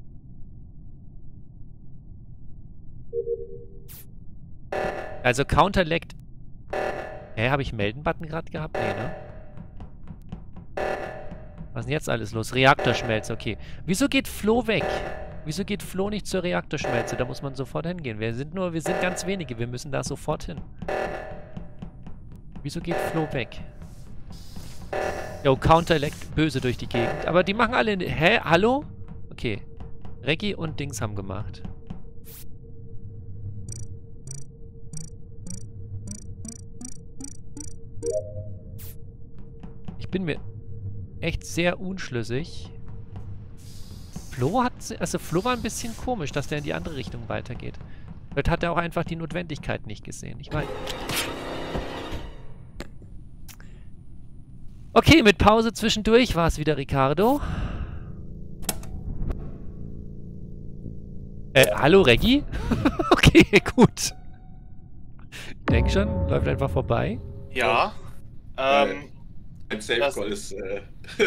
Also Counter laggt. Hä, habe ich einen Melden-Button gerade gehabt? Nee, ne? Was ist denn jetzt alles los? Reaktorschmelze, okay. Wieso geht Flo weg? Wieso geht Flo nicht zur Reaktorschmelze? Da muss man sofort hingehen. Wir sind nur, wir sind ganz wenige. Wir müssen da sofort hin. Wieso geht Flo weg? Jo, Counter leckt böse durch die Gegend. Aber die machen alle... Hä? Hallo? Okay. Recki und Dings haben gemacht. bin mir echt sehr unschlüssig. Flo hat, also Flo war ein bisschen komisch, dass der in die andere Richtung weitergeht. Vielleicht hat er auch einfach die Notwendigkeit nicht gesehen. Ich weiß. Okay, mit Pause zwischendurch war es wieder Ricardo. Äh, hallo Reggie? Okay, gut. Ich denke schon, läuft einfach vorbei. Ja. Ähm, Ein Safe das- Call ist. Äh,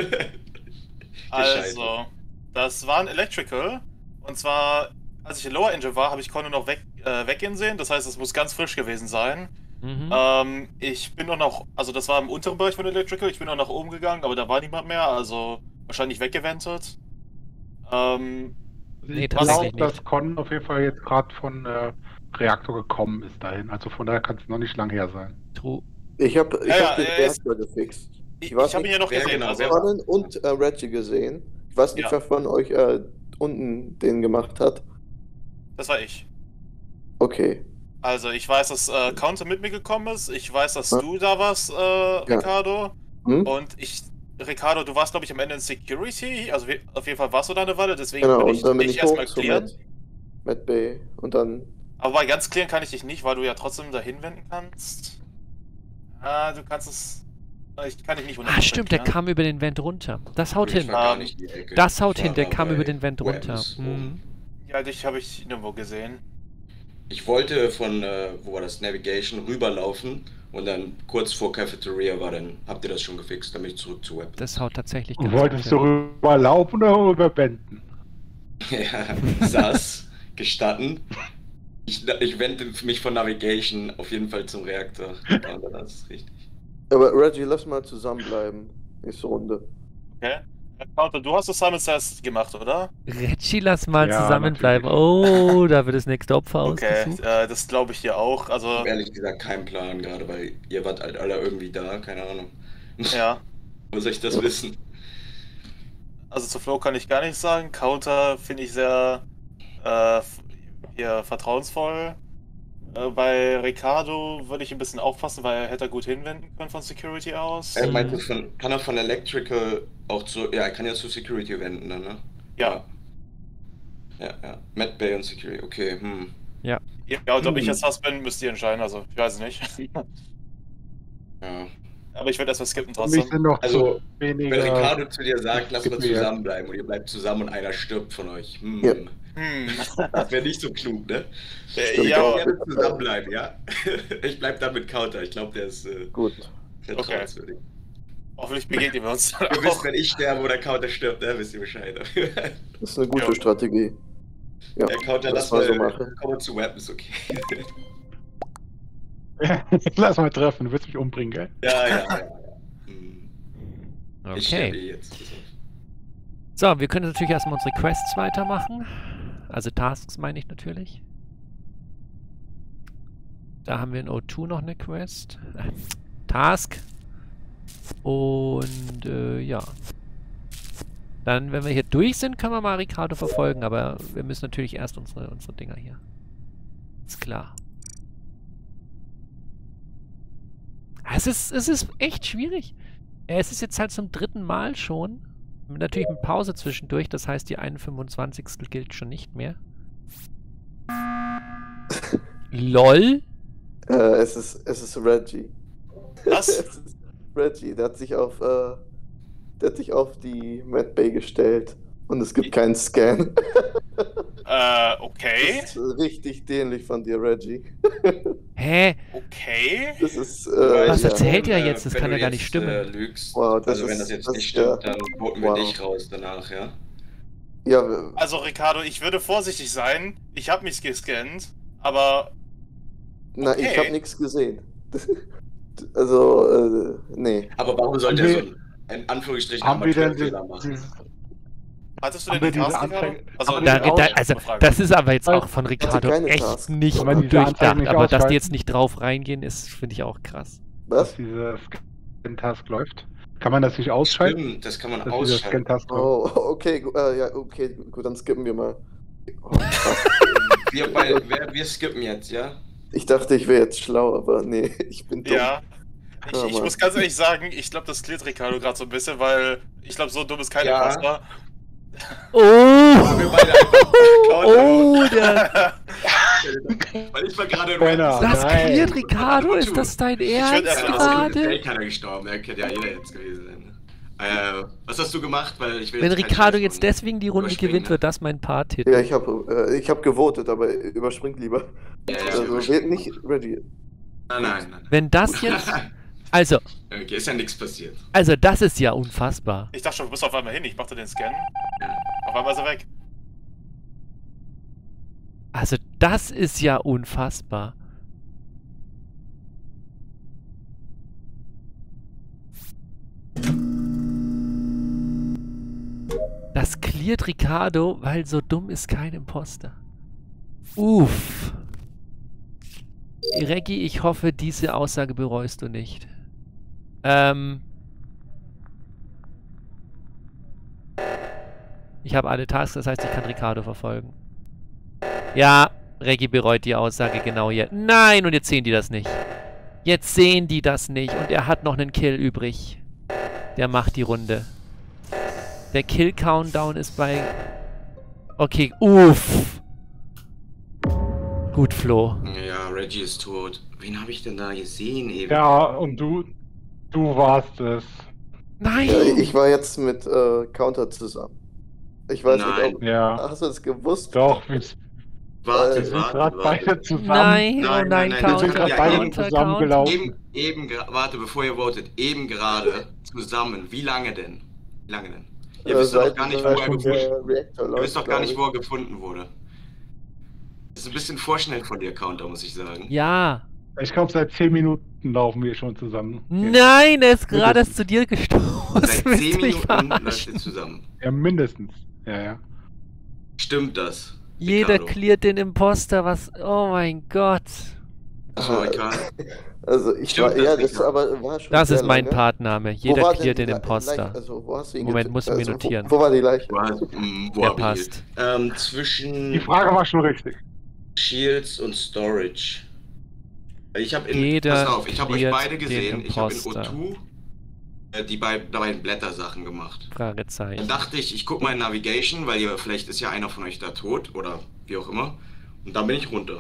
also, das war ein Electrical. Und zwar, als ich in Lower Engine war, habe ich Conno noch weg, äh, weggehen sehen. Das heißt, es muss ganz frisch gewesen sein. Mhm. Ähm, ich bin auch noch, also das war im unteren Bereich von Electrical. Ich bin auch nach oben gegangen, aber da war niemand mehr. Also wahrscheinlich weggewendet. Ähm, Nee, ich tatsächlich glaube, nicht. dass Con auf jeden Fall jetzt gerade von äh, Reaktor gekommen ist dahin. Also von daher kann es noch nicht lang her sein. True. Ich habe ich Ja, ja, hab den er ist- Reaktor gefixt. ich Ich weiß ich habe ihn nicht, ja noch wer gesehen. genau, also, wer- Conan und äh, Reggie gesehen. Ich weiß nicht, Ja. wer von euch äh, unten den gemacht hat. das war ich. Okay. Also ich weiß, dass äh, Counter mit mir gekommen ist. Ich weiß, dass Ja. du da warst, äh, Ricardo. Hm? Und ich, Ricardo, du warst, glaube ich, am Ende in Security. Also wir- auf jeden Fall warst du da eine Weile, deswegen Genau, will und ich dann bin dich ich erstmal hoch zu klären. Matt, Matt Bay. Und dann. Aber bei ganz klären kann ich dich nicht, weil du ja trotzdem dahin wenden kannst. Ah, du kannst es. Ich kann dich nicht Ah, stimmt, der klären. kam über den Vent runter. Das haut Ich hin. war gar Ähm, nicht in die Ecke. Das haut Ich hin, war der da kam bei über den Vent runter. Weapons Mhm. oben. Ja, dich habe ich nirgendwo gesehen. Ich wollte von, äh, wo war das, Navigation rüberlaufen und dann kurz vor Cafeteria war dann, habt ihr das schon gefixt, dann bin ich zurück zu Weapons. Das haut tatsächlich Und ganz wolltest gut du hin. rüberlaufen oder rüberbenden? Ja, saß, gestatten. Ich, ich wende mich von Navigation auf jeden Fall zum Reaktor. Ja, das ist richtig. Aber Reggie, lass mal zusammenbleiben. Nächste Runde. Okay. Äh, Counter, du hast das Simon Says gemacht, oder? Reggie, lass mal Ja, zusammenbleiben. natürlich. Oh, da wird das nächste Opfer Okay, ausgesucht. äh, das glaube ich dir auch. Ich Also, habe ehrlich gesagt keinen Plan gerade, weil ihr wart halt alle irgendwie da, keine Ahnung. ja. Wo soll ich das wissen? Also zu Flo kann ich gar nichts sagen. Counter finde ich sehr äh, f- hier vertrauensvoll. Äh, bei Ricardo würde ich ein bisschen aufpassen, weil er hätte gut hinwenden können von Security aus. Er meinte, von, kann er von Electrical auch zu, ja, er kann ja zu Security wenden dann, ne? Ja. Ja, ja. Matt Bay und Security, okay, hm. Ja, und ob ich Hm. jetzt was bin, müsst ihr entscheiden. Also, ich weiß es nicht. Ja. Aber ich würde erstmal skippen Für mich trotzdem. sind noch Also, zu wenige. Wenn Ricardo zu dir sagt, lass Gib mal mir jetzt. zusammenbleiben und ihr bleibt zusammen und einer stirbt von euch. Hm. Ja. Hm. Das wäre nicht so klug, ne? Äh, Stimmt ja, auch. Ich werde zusammenbleiben, ja? Ich bleib da mit Counter. Ich glaube, der ist äh, Gut. vertrauenswürdig. hoffentlich begegnen wir uns dann Ihr wisst, auch. wenn ich sterbe oder Counter stirbt, ne, wisst ihr Bescheid. Das ist eine gute Ja. Strategie. Ja, Der Counter, lass lass mal mal so machen. Kommen wir zu Weapons, okay. Lass mal treffen, du willst mich umbringen, gell? Ja, ja, ja. ja. Hm. Ich sterbe Okay. eh jetzt. pass auf. So, wir können natürlich erstmal unsere Quests weitermachen. Also Tasks meine ich natürlich. Da haben wir in O zwei noch eine Quest. Äh, Task. Und äh, ja. Dann, wenn wir hier durch sind, können wir mal Ricardo verfolgen, aber wir müssen natürlich erst unsere, unsere Dinger hier. Ist klar. Es ist, es ist echt schwierig. Äh, Es ist jetzt halt zum dritten Mal schon. Natürlich mit Pause zwischendurch, das heißt, die einundfünfundzwanzigste gilt schon nicht mehr. LOL? Äh, es ist, es ist Reggie. Was? Es ist Reggie, der hat sich auf, äh, der hat sich auf die Matt Bay gestellt. Und es gibt keinen Scan. Äh, okay. Das ist richtig dämlich von dir, Reggie. Hä? Okay. Das ist, äh, Was ja. erzählt er Äh, jetzt? Das wenn kann du ja gar nicht jetzt, stimmen. Äh, lügst, Wow, das also wenn ist- das jetzt das- nicht stimmt, ja. dann voten wir Wow. dich raus danach, ja? Ja, wir- Also Ricardo, ich würde vorsichtig sein. Ich habe mich gescannt, aber na, ich okay. habe nichts gesehen. Also, äh, nee. Aber warum sollte Haben er wir- so einen, in Anführungsstrichen, Haben wir denn Amateurfehler dieses, machen? dieses, hattest du Haben denn die wir diese Task, Ricardo? Anzeige- Also, haben Da, wir da, die also, Frage. das ist aber jetzt auch von Ricardo keine echt Task. nicht Kann man diese Anzeige durchdacht. nicht Aber dass die ausschalten? jetzt nicht drauf reingehen, ist, finde ich auch krass. Was? dass diese Scan-Task läuft? Kann man das nicht ausschalten? Stimmt, das kann man Dass dieser ausschalten. Scan-Task läuft? Oh, okay, gu- äh, ja, okay, gut, dann skippen wir mal. Oh, krass. Wir, bei, wir, wir skippen jetzt, ja? Ich dachte, ich wäre jetzt schlau, aber nee, ich bin dumm. ja. Ich, ich muss ganz ehrlich sagen, ich glaube, das klärt Ricardo gerade so ein bisschen, weil ich glaube, so dumm ist kein Ja. Imposter. Oh! Wir beide einfach Oh, der... Weil ich war gerade Keiner. Das Nein. klärt Ricardo, ist das dein würd Ernst erst mal gerade? Fake keiner gestorben, der könnte ja jeder jetzt gewesen sein. Äh, was hast du gemacht? Weil ich will Wenn jetzt keinen Ricardo Scheiß jetzt machen. deswegen die Runde Überspringen, gewinnt, ne? wird das mein Part-Hit. Ja, ich habe äh, ich hab gewotet, aber überspringt lieber. Ja, ja, Also überspringen. wählt nicht Reggie. Nein, nein, nein. Wenn das jetzt... Also, Okay, ist ja nichts passiert. also das ist ja unfassbar. Ich dachte schon, du bist auf einmal hin, ich machte den Scan. Ja. Auf einmal ist er weg. Also das ist ja unfassbar. Das cleart Ricardo, weil so dumm ist kein Imposter. Uff. Reggie, ich hoffe, diese Aussage bereust du nicht. Ähm. Ich habe alle Tasks, das heißt, ich kann Ricardo verfolgen. Ja, Reggie bereut die Aussage genau jetzt. Nein, und jetzt sehen die das nicht. Jetzt sehen die das nicht. Und er hat noch einen Kill übrig. Der macht die Runde. Der Kill-Countdown ist bei... Okay, uff. Gut, Flo. Ja, Reggie ist tot. Wen habe ich denn da gesehen eben? Ja, und du, du warst es. Nein! Ja, ich war jetzt mit äh, Counter zusammen. Ich weiß Nein. nicht, ob... Ja, Hast du es gewusst? doch, wir Warte, Wir sind warte, gerade warte. beide zusammen. Nein, Nein, oh nein, nein, nein, wir sind Counter, gerade ja, beide eben Counter, zusammengelaufen. Eben, eben, gra- warte, bevor ihr votet, eben gerade zusammen. Wie lange denn? Wie lange denn? Ihr Äh, wisst doch seit- gar nicht, wo seit er der gefunden Reaktor Ihr läuft, wisst doch gar glaub nicht, ich. wo er gefunden wurde. Das ist ein bisschen vorschnell von dir, Counter, muss ich sagen. Ja. Ich glaube, seit zehn Minuten laufen wir schon zusammen. Nein, er ist gerade Mindestens. erst zu dir gestoßen. Seit Willst zehn du mich Minuten läuft verarschen? ihr zusammen. Ja, mindestens. Ja, ja. Stimmt das? Jeder Ricardo? cleart den Imposter, was... Oh mein Gott. Achso, Ricardo. Also ich Stimmt war, das ja, nicht, das ja? aber war schon Das sehr ist mein lange. Partname. Wo Jeder war cleart denn den die Le- Imposter. Leiche? Also, wo hast du ihn Moment, getötet? musst du mir also, notieren. Wo, wo war die Leiche? Wo, hast- hm, wo Der hab ich passt. ihn? Ähm, zwischen Die Frage war schon richtig. Shields und Storage. Ich habe in... Jeder Pass auf, ich habe euch cleart beide den gesehen. Ich habe in O Imposter. zwei äh, die beiden, beiden Blättersachen gemacht. Dann Fragezeichen. dachte ich, ich gucke mal in Navigation, weil ihr, vielleicht ist ja einer von euch da tot oder wie auch immer. Und dann bin ich runter.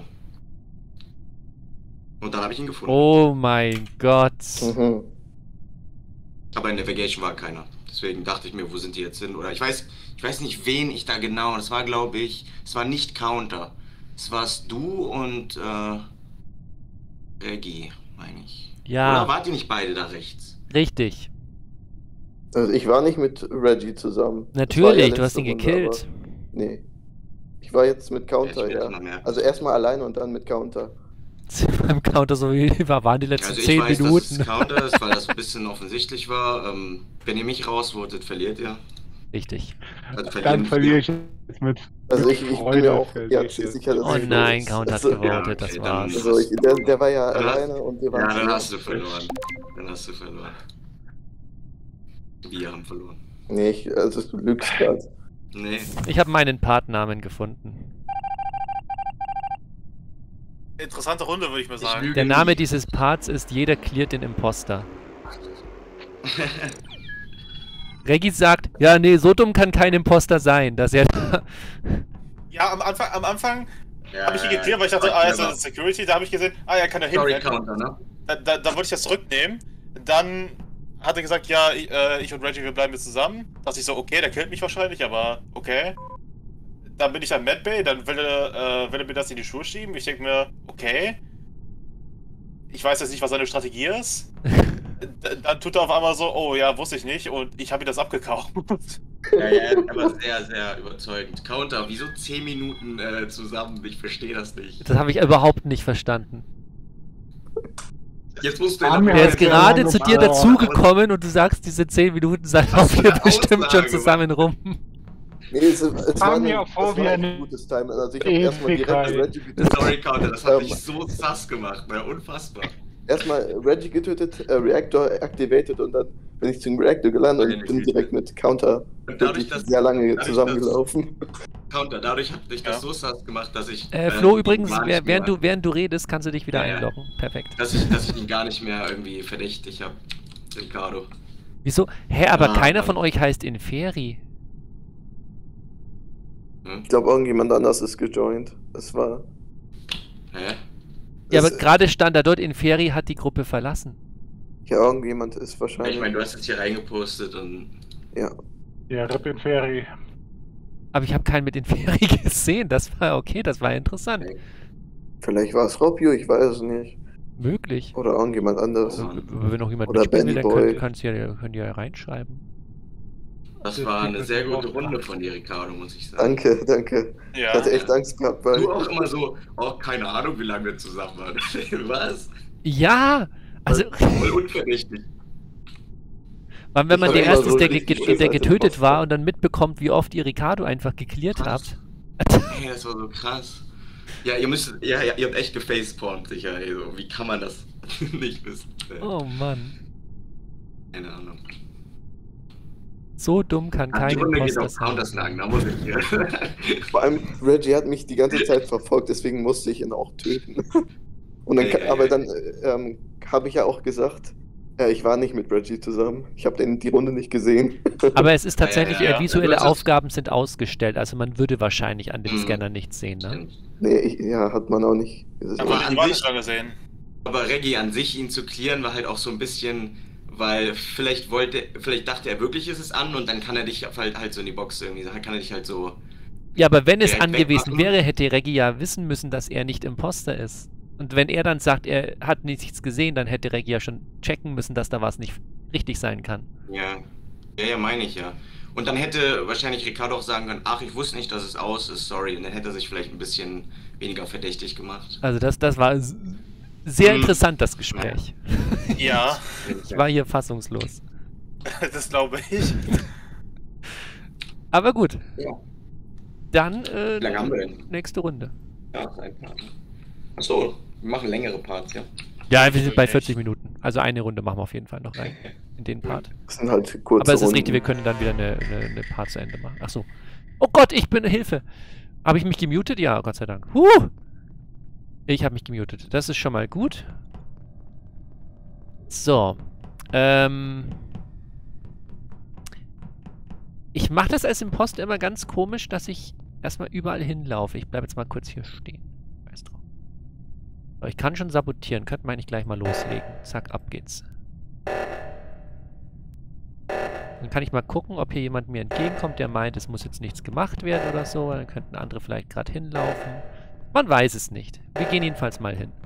Und dann habe ich ihn gefunden. Oh mein Gott. Mhm. Aber in Navigation war keiner. Deswegen dachte ich mir, wo sind die jetzt hin? Oder ich weiß, ich weiß nicht, wen ich da genau. Das war, glaube ich, es war nicht Counter. Es warst du und äh, Reggie, meine ich. Oder Ja, wart ihr nicht beide da rechts? richtig. Also ich war nicht mit Reggie zusammen. Das war Natürlich, ja du hast ihn letzte Runde, gekillt. aber- Nee. Ich war jetzt mit Counter, Ja, ich will ja. das noch merken. Also erstmal alleine und dann mit Counter. Beim Counter so wie waren die letzten Also ich zehn weiß, dass Minuten. es Counter ist, weil das ein bisschen offensichtlich war. Ähm, wenn ihr mich rausvotet, verliert ihr. Richtig. Also verlieren Dann müsst verliere ihr. ich jetzt mit. Also mit ich, ich bin Freude mir auch für jetzt dich. sicher, dass Oh ich nein, los- Counter hat also, gewotet, Ja, das okay, war's. Also ich, der, der war ja Dann hast- alleine und wir waren Ja, dann zusammen. hast du verloren. Dann hast du verloren. Wir haben verloren. Nee, ich, also du lügst gerade. Nee. Ich habe meinen Partnamen gefunden. Interessante Runde, würde ich mal Ich sagen. lüge Der Name nie. dieses Parts ist Jeder cleart den Imposter. Reggie sagt, ja nee, so dumm kann kein Imposter sein, dass er... Ja, am Anfang, am Anfang Ja, habe ich ihn geklärt, weil ich dachte, ja, ah, er ist clever. in Security, da habe ich gesehen, ah, er kann da Sorry, hinrennen. Counter, ne? Da, da, da wollte ich das zurücknehmen. Dann hat er gesagt, ja, ich, äh, ich und Reggie, wir bleiben jetzt zusammen. Da dachte ich so, okay, der killt mich wahrscheinlich, aber okay. Dann bin ich am Mad Bay, dann will er, äh, will er mir das in die Schuhe schieben. Ich denke mir, okay. Ich weiß jetzt nicht, was seine Strategie ist. D- Dann tut er auf einmal so, oh ja, wusste ich nicht und ich habe ihm das abgekauft. Ja, ja, er war sehr, sehr überzeugend. Counter, wieso zehn Minuten äh, zusammen? Ich verstehe das nicht. Das habe ich überhaupt nicht verstanden. Jetzt musst du Haben wir Der Ja, ist ja, gerade ja, zu ja, dir ja, dazugekommen und du sagst, diese zehn Minuten seien Was auch für hier eine bestimmt schon Aussage, zusammen rum. Nee, es, es Kam war, mir ein, vor das wie war ein eine gutes Time. Also ich habe erstmal direkt Ewigkeit. Reggie getötet. Sorry, Counter, das hat Ähm, mich so sass gemacht, ne? Unfassbar. Erstmal Reggie getötet, äh, Reactor activated und dann bin ich zum Reactor gelandet und bin direkt mit Counter Und dadurch, wirklich dass- sehr lange dadurch, zusammengelaufen. Counter. Dadurch hat sich das Ja. so sass gemacht, dass ich. Äh, Flo, äh, übrigens, gar nicht wer- während mehr- du, während du redest, kannst du dich wieder Ja, ja. einloggen. Perfekt. Dass ich, dass ich ihn gar nicht mehr irgendwie verdächtig habe. Ricardo. Wieso? Hä, aber Ah, keiner Mann. von euch heißt Inferi. Hm? Ich glaube, irgendjemand anders ist gejoint. Das war. Hä? Ja, aber das- gerade stand da dort, Inferi hat die Gruppe verlassen. Ja, irgendjemand ist Ich wahrscheinlich. meine, du hast es hier reingepostet und. Ja. Ja, Rip in Ferry. Aber ich habe keinen mit Inferi gesehen. Das war okay, das war interessant. Vielleicht war es Robio, ich weiß es nicht. Möglich. Oder irgendjemand anderes. Oh. Also, wenn noch jemand Oder mitspielen will, Benny dann Boy. könnt, kannst du ja, könnt ihr ja reinschreiben. Das war eine sehr gute Runde von dir, Ricardo, muss ich sagen. Danke, danke. Ich Ja. hatte echt Angst gehabt, weil. Du auch immer so, oh, keine Ahnung, wie lange wir zusammen waren. Was? Ja! Also, Voll unverdächtig. wann, wenn Ich man hab der immer Erste so ist, der, richtig ge Schiss, der als getötet Imposter. war und dann mitbekommt, wie oft ihr Ricardo einfach geklärt Krass. habt. Hey, das war so krass. Ja, ihr müsst, ja, ja ihr habt echt gefacepalmt, sicher. Ey, so. Wie kann man das nicht wissen? Äh, Oh Mann. Keine Ahnung. So dumm kann Ah, die kein Runde geht Imposter auf Counter-Snacken, da sein. muss ich hier. Vor allem, Reggie hat mich die ganze Zeit verfolgt, deswegen musste ich ihn auch töten. Und dann, Ey, ka- ey, aber ey. dann äh, ähm, habe ich ja auch gesagt, äh, ich war nicht mit Reggie zusammen. Ich habe den die Runde nicht gesehen. Aber es ist Ja, ja, tatsächlich, ja, äh, ja. visuelle Du hast es- Aufgaben sind ausgestellt. Also man würde wahrscheinlich an dem Mhm. Scanner nichts sehen, ne? Stimmt. Nee, ich, ja, hat man auch nicht gesehen. Aber Ich an war sich- nicht dran gesehen. Aber Reggie an sich, ihn zu clearen, war halt auch so ein bisschen, weil vielleicht wollte, vielleicht dachte er wirklich, ist es an und dann kann er dich halt, halt so in die Box irgendwie, kann er dich halt so. Ja, aber wenn es Direkt angewiesen wegmachen. wäre, hätte Reggie ja wissen müssen, dass er nicht Imposter ist. Und wenn er dann sagt, er hat nichts gesehen, dann hätte Reggie ja schon checken müssen, dass da was nicht richtig sein kann. Ja, ja, ja, meine ich ja. Und dann hätte wahrscheinlich Ricardo auch sagen können, ach, ich wusste nicht, dass es aus ist, sorry. Und dann hätte er sich vielleicht ein bisschen weniger verdächtig gemacht. Also das, das war s- sehr Mhm. interessant, das Gespräch. Ja, Ich war hier fassungslos. das glaube ich. Aber gut. Ja. Dann äh, Wie lange haben wir denn? nächste Runde. Ja, ein Part. Achso, wir machen längere Parts, ja. Ja, wir sind bei Echt? vierzig Minuten. Also eine Runde machen wir auf jeden Fall noch rein. In den Part. Das sind halt kurze Aber es ist Runden. richtig, wir können dann wieder eine, eine, eine Part zu Ende machen. Ach so. Oh Gott, ich bin Hilfe. Habe ich mich gemutet? Ja, Gott sei Dank. Huh! Ich habe mich gemutet. Das ist schon mal gut. So. Ähm. Ich mache das als Imposter immer ganz komisch, dass ich erstmal überall hinlaufe. Ich bleibe jetzt mal kurz hier stehen. Weiß drauf. Aber ich kann schon sabotieren. Könnte man eigentlich gleich mal loslegen. Zack, ab geht's. Dann kann ich mal gucken, ob hier jemand mir entgegenkommt, der meint, es muss jetzt nichts gemacht werden oder so. Dann könnten andere vielleicht gerade hinlaufen. Man weiß es nicht. Wir gehen jedenfalls mal hin.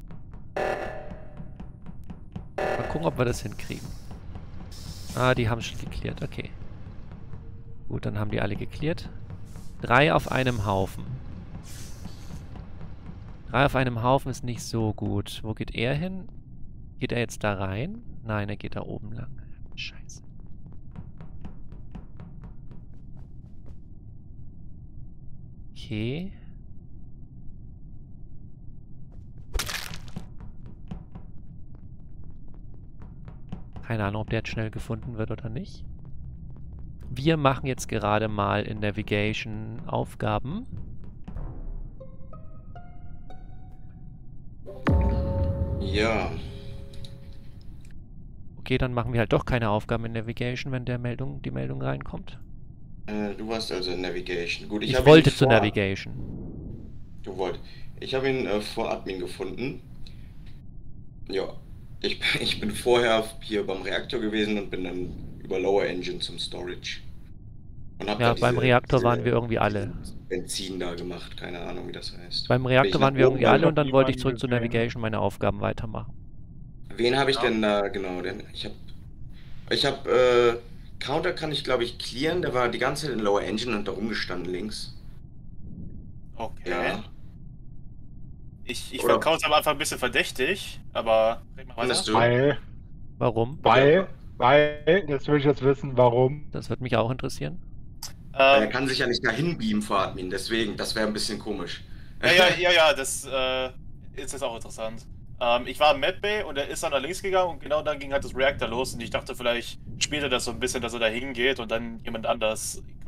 Mal gucken, ob wir das hinkriegen. Ah, die haben es schon geklärt. Okay. Gut, dann haben die alle geklärt. Drei auf einem Haufen. Drei auf einem Haufen ist nicht so gut. Wo geht er hin? Geht er jetzt da rein? Nein, er geht da oben lang. Scheiße. Okay. Keine Ahnung, ob der jetzt schnell gefunden wird oder nicht. Wir machen jetzt gerade mal in Navigation Aufgaben. Ja. Okay, dann machen wir halt doch keine Aufgaben in Navigation, wenn der Meldung, die Meldung reinkommt. Äh, du warst also in Navigation. Gut, ich, Ich hab wollte ihn zu vor- Navigation. Du wolltest. Ich habe ihn äh, vor Admin gefunden. Ja. Ich, ich bin vorher hier beim Reaktor gewesen und bin dann über Lower Engine zum Storage. Und hab Ja, da beim diese- Reaktor diese- waren wir irgendwie alle. Benzin da gemacht, keine Ahnung, wie das heißt. Beim Bin Reaktor ich waren nach wir oben irgendwie alle gegangen, und dann hab wollte ich niemanden zurück zu gesehen. Navigation meine Aufgaben weitermachen. Wen habe ich Ja. denn da, genau, denn ich habe, ich habe, äh, Counter kann ich glaube ich clearen, der war die ganze Zeit in Lower Engine und da rumgestanden links. Okay. Ja. Ich, ich Oder- fand Kauz am Anfang ein bisschen verdächtig, aber red mal Findest weiter. du? Weil, Warum? weil, weil, jetzt will ich jetzt wissen, warum. Das wird mich auch interessieren. Er Ähm, kann sich ja nicht dahin beamen vor Admin, deswegen, das wäre ein bisschen komisch. ja, ja, ja, ja, das äh, ist jetzt auch interessant. Ähm, ich war im Medbay und er ist dann nach links gegangen und genau dann ging halt das Reactor los und ich dachte, vielleicht spielt er das so ein bisschen, dass er da hingeht und dann jemand anders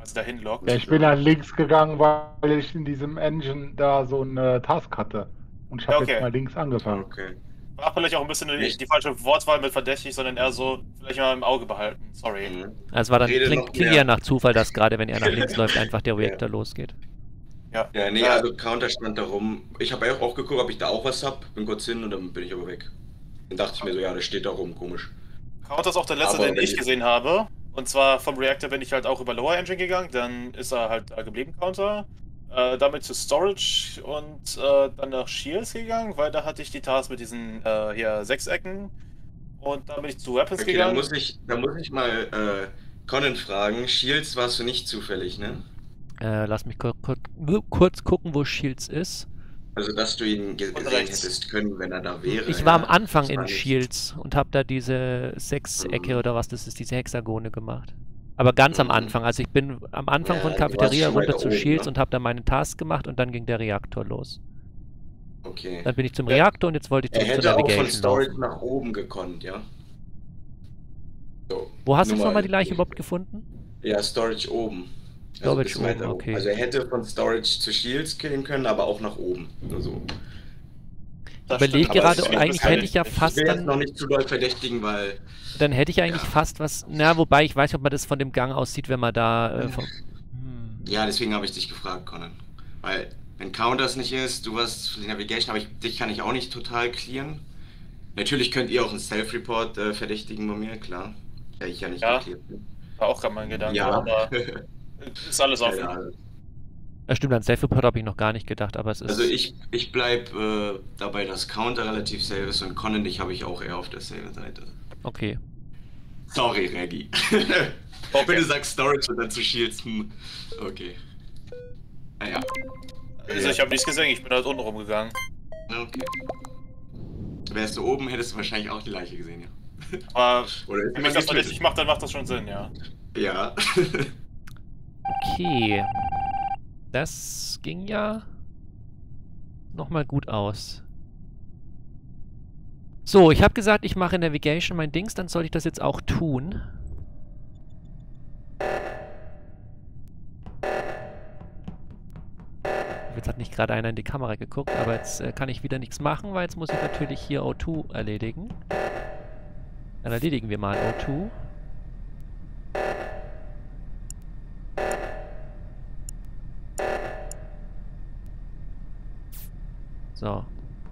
quasi dahin lockt. Ja, ich bin dann links gegangen, weil ich in diesem Engine da so eine Task hatte. Und ich habe Ja, okay. jetzt mal links angefangen. Okay. War vielleicht auch ein bisschen die, Echt? die falsche Wortwahl mit verdächtig, sondern eher so, vielleicht mal im Auge behalten. Sorry. Mhm. Also es war dann, Rede klingt, noch klingt mehr. eher nach Zufall, dass gerade wenn er nach links läuft, einfach der Reactor losgeht. Ja, Ja, nee, Äh, also Counter stand da rum. Ich habe auch, auch geguckt, ob ich da auch was hab. Bin kurz hin und dann bin ich aber weg. Dann dachte ich mir so, ja, das steht da rum, komisch. Counter ist auch der letzte, Aber den wenn ich die- gesehen habe. Und zwar vom Reactor bin ich halt auch über Lower Engine gegangen, dann ist er halt da geblieben, Counter. Äh, damit zu Storage und äh, dann nach Shields gegangen, weil da hatte ich die Task mit diesen äh, hier Sechsecken. Und dann bin ich zu Weapons Okay, da gegangen. muss ich, da muss ich mal äh, Conan fragen. Shields warst du nicht zufällig, ne? Äh, lass mich kur kur kurz gucken, wo Shields ist. Also, dass du ihn ge Und gesehen rechts. hättest können, wenn er da wäre. Ich war am ja. Anfang Das in war nicht- Shields und habe da diese Sechsecke Mhm. oder was das ist, diese Hexagone gemacht. Aber ganz am Mhm. Anfang. Also ich bin am Anfang Ja, von du warst Cafeteria schon runter weiter zu oben, Shields ne? und habe da meine Task gemacht und dann ging der Reaktor los. Okay. Dann bin ich zum Ja. Reaktor und jetzt wollte ich Er zum, zur hätte auch von Navigation Storage laufen. nach oben gekonnt, ja? So, Wo hast du nur jetzt nochmal mal- die Leiche überhaupt gefunden? Ja, Storage oben. Storage bis weiter oben, oben. okay. Also er hätte von Storage zu Shields gehen können, aber auch nach oben. Nur so. Das Überleg stimmt, aber gerade, es ist eigentlich mir hätte ich ja nicht- fast Ich will jetzt dann, noch nicht zu doll verdächtigen, weil dann hätte ich eigentlich Ja. fast was, na, wobei ich weiß nicht, ob man das von dem Gang aussieht, wenn man da, äh, vom, hm. ja, deswegen habe ich dich gefragt, Conan. Weil, wenn Counters nicht ist, du warst für die Navigation, aber ich, dich kann ich auch nicht total clearen. Natürlich könnt ihr auch einen Self-Report äh, verdächtigen bei mir, klar. Ja, ich ja nicht Ja. geklärt bin. War auch gerade mein Gedanke, Ja. aber ist alles offen. Ja, Ja, stimmt, an Self-Report habe ich noch gar nicht gedacht, aber es ist, also ich, ich bleib äh, dabei, dass Counter relativ safe ist und Conan dich habe ich auch eher auf der safe Seite. okay. Sorry, Reggie. Okay. Wenn du sagst Storage und dann zu Shields, hm. Okay. Naja. Also ich habe nichts gesehen, ich bin halt unten rumgegangen. Okay. Wärst du oben, hättest du wahrscheinlich auch die Leiche gesehen, ja. Aber Oder ist wenn ich jemand das mal getötet? richtig mache, dann macht das schon Sinn, ja. Ja. Okay. Das ging ja nochmal gut aus. So, ich habe gesagt, ich mache Navigation mein Dings, dann soll ich das jetzt auch tun. Jetzt hat nicht gerade einer in die Kamera geguckt, aber jetzt äh, kann ich wieder nichts machen, weil jetzt muss ich natürlich hier O zwei erledigen. Dann erledigen wir mal O zwei. So.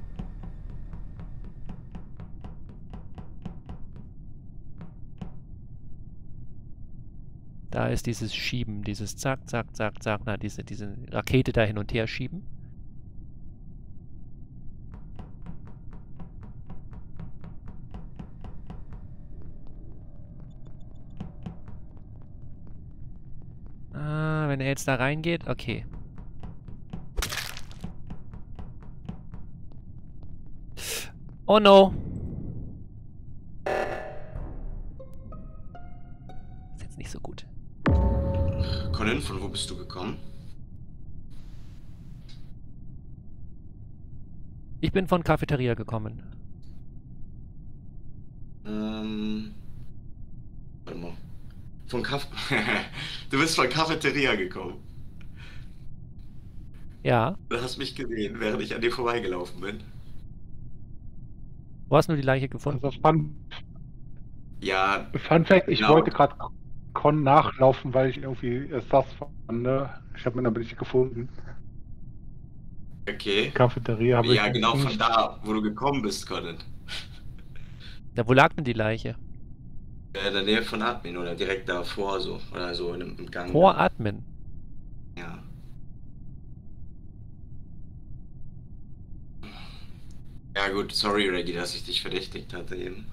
Da ist dieses Schieben, dieses Zack, Zack, Zack, Zack, na, diese, diese Rakete da hin und her schieben. Ah, wenn er jetzt da reingeht, okay. Oh no. Ist jetzt nicht so gut. Conan, von wo bist du gekommen? Ich bin von Cafeteria gekommen. Ähm. Warte mal. Von Kaff. Du bist von Cafeteria gekommen. Ja. Du hast mich gesehen, während ich an dir vorbeigelaufen bin. Wo hast du die Leiche gefunden? Also Fun, Ja, Fun Fact, ich Genau. wollte gerade Con nachlaufen, weil ich irgendwie äh, sass fand. Ne? Ich habe ihn aber nicht gefunden. okay. Cafeteria habe ich Ja, genau von nicht. da, wo du gekommen bist, Conan. Ja, wo lag denn die Leiche? Äh, In der Nähe von Admin oder direkt davor so. Oder so in einem im Gang. Vor Admin. Ja. Ja gut, sorry Reggie, dass ich dich verdächtigt hatte eben.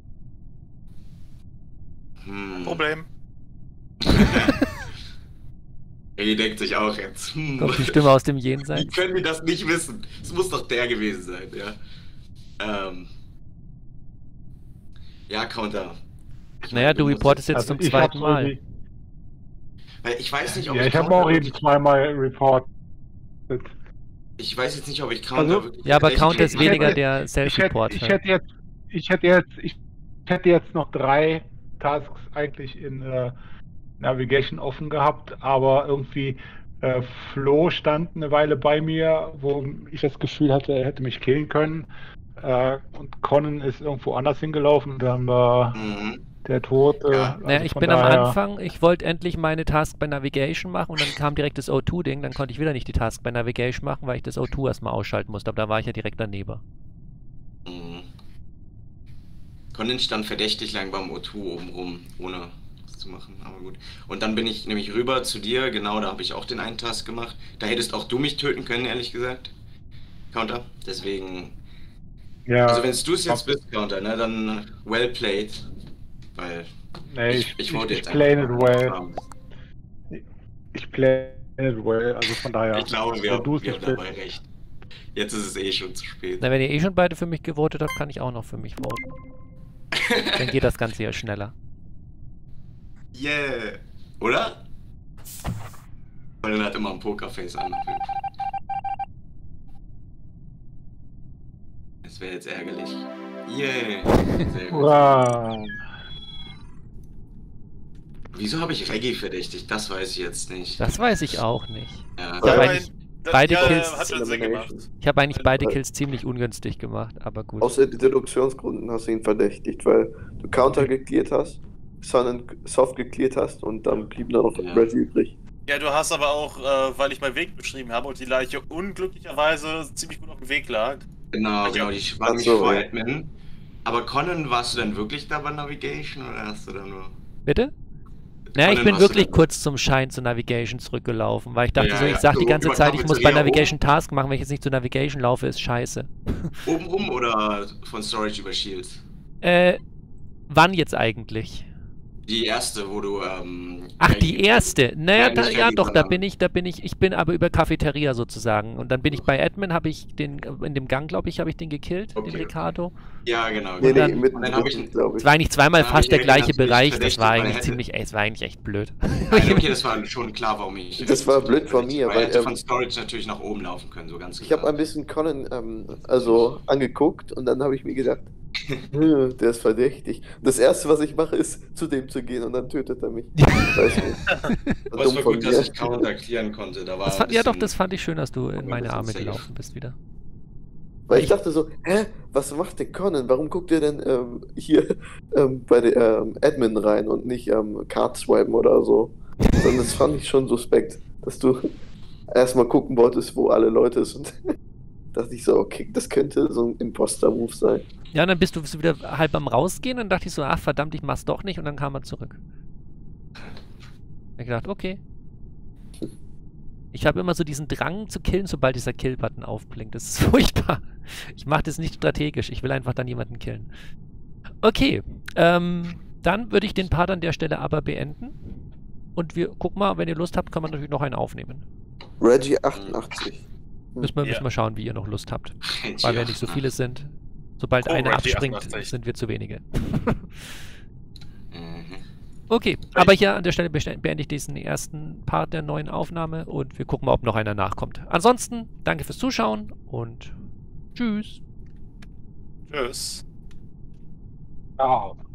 Hm. Problem. Reggie denkt sich auch jetzt. Hm. Kommt die Stimme aus dem Wie Jenseits? können wir das nicht wissen? Es muss doch der gewesen sein, ja. Ähm. Ja, Counter. Ich Naja, meine, du musst reportest jetzt Also zum ich zweiten hab's Mal. irgendwie- Weil ich weiß nicht, ob Ja, ich habe Counter auch eben wirklich- zweimal reported. Ich weiß jetzt nicht, ob ich Counter Also- wirklich. Ja, aber verdächtig Counter ist gemacht weniger habe. der Ich hätte, Self-Report. ich hätte jetzt, ich hätte jetzt, ich hätte jetzt noch drei Tasks eigentlich in, äh, Navigation offen gehabt, aber irgendwie äh, Flo stand eine Weile bei mir, wo ich das Gefühl hatte, er hätte mich killen können. Äh, und Conan ist irgendwo anders hingelaufen, dann war Mhm. der Tote. Ja. Also Naja, ich von bin am daher- Anfang, ich wollte endlich meine Task bei Navigation machen und dann kam direkt das O zwei Ding, dann konnte ich wieder nicht die Task bei Navigation machen, weil ich das O zwei erstmal ausschalten musste, aber da war ich ja direkt daneben. Mhm. Conan stand verdächtig lang beim O zwei oben rum, ohne was zu machen, aber gut. Und dann bin ich nämlich rüber zu dir, genau, da habe ich auch den einen Task gemacht. Da hättest auch du mich töten können, ehrlich gesagt. Counter, deswegen... Ja, Also wenn du es jetzt bist, Counter, ne, dann well played. Weil nee, ich, ich wollte ich, jetzt ich play it einfach well. haben. Ich play it well, also von daher. Ich glaube, wir, wenn du es wir haben nicht bist- dabei recht. Jetzt ist es eh schon zu spät. Na, wenn ihr eh schon beide für mich gewotet habt, kann ich auch noch für mich voten. Dann geht das Ganze ja schneller. Yeah. Oder? Weil er hat immer ein Pokerface an. Das wäre jetzt ärgerlich. Yeah. Sehr gut. Hurra. Wieso habe ich Reggae verdächtigt? Das weiß ich jetzt nicht. Das weiß ich auch nicht. Ja, Ich habe Ja, aber eigentlich, das- beide ja, Kills- hat schon Sinn gemacht. ich hab eigentlich beide Kills ziemlich ungünstig gemacht, aber gut. Aus Deduktionsgründen hast du ihn verdächtigt, weil du Counter geklärt hast, Sun und Soft geklärt hast und dann blieb nur noch Ja. Reggie übrig. Ja, du hast aber auch, äh, weil ich meinen Weg beschrieben habe und die Leiche unglücklicherweise ziemlich gut auf dem Weg lag. genau, Also- genau. Ich war Ach nämlich so, vor ja. Admin. Aber Conan, warst du denn wirklich da bei Navigation oder hast du da nur... Bitte? Naja, ich Conan, bin warst du wirklich da- kurz zum Schein zur Navigation zurückgelaufen, weil ich dachte Ja, so, ich ja. sag die So, ganze über Zeit, ich muss bei Cafeteria Navigation oben? Task machen, wenn ich jetzt nicht zur Navigation laufe, ist scheiße. Oben rum oder von Storage über Shields? Äh, wann jetzt eigentlich? Die erste, wo du, ähm... Ach, die erste. Naja, Ja, da, nicht ja Reggae, doch, da sondern- bin ich, da bin ich, ich bin aber über Cafeteria sozusagen. Und dann bin ich bei Admin, habe ich den, in dem Gang, glaube ich, habe ich den gekillt, Okay, den okay. Ricardo. Ja, genau. Nee, genau. nee, mit Und dann habe ich... glaube Es ich. war eigentlich zweimal Ja, fast ich der erinnere gleiche mich Bereich, das verdächtig, war weil eigentlich hätte- ziemlich, ey, es war eigentlich echt blöd. Nein, okay, das war schon klar, warum ich... Das war blöd von mir, weil weil, er hätte ähm, von Storage natürlich nach oben laufen können, so ganz Ich habe ein bisschen Conan ähm, also angeguckt und dann habe ich mir gedacht, hm, der ist verdächtig. Das erste, was ich mache, ist zu dem zu gehen und dann tötet er mich. Weiß nicht. Aber es Dumm war von gut, mir. dass ich Counter klären konnte. Da war Das ein fand, ja doch, bisschen- das fand ich schön, dass du in ein meine bisschen Arme safe. gelaufen bist wieder. Weil ich dachte so, hä, was macht der Conan? Warum guckt ihr denn ähm, hier ähm, bei der ähm, Admin rein und nicht ähm, Card swipen oder so? Und das fand ich schon suspekt, dass du erstmal gucken wolltest, wo alle Leute sind. Dachte ich so, okay, das könnte so ein Imposter-Move sein. Ja, und dann bist du bist du wieder halb am Rausgehen und dann dachte ich so, ach verdammt, ich mach's doch nicht und dann kam er zurück. Ich gedacht, okay. Ich habe immer so diesen Drang zu killen, sobald dieser Kill-Button aufblinkt. Das ist furchtbar. Ich mache das nicht strategisch. Ich will einfach dann jemanden killen. Okay. Ähm, dann würde ich den Part an der Stelle aber beenden. Und wir gucken mal, wenn ihr Lust habt, kann man natürlich noch einen aufnehmen. Reggie achtundachtzig. Müssen wir, Ja. müssen wir schauen, wie ihr noch Lust habt. Reggie Weil wir nicht so viele sind. Sobald Oh, einer Reggie abspringt, achtundachtzig. sind wir zu wenige. Mhm. Okay, aber hier an der Stelle beste- beende ich diesen ersten Part der neuen Aufnahme und wir gucken mal, ob noch einer nachkommt. Ansonsten, danke fürs Zuschauen und tschüss. Tschüss. Ja.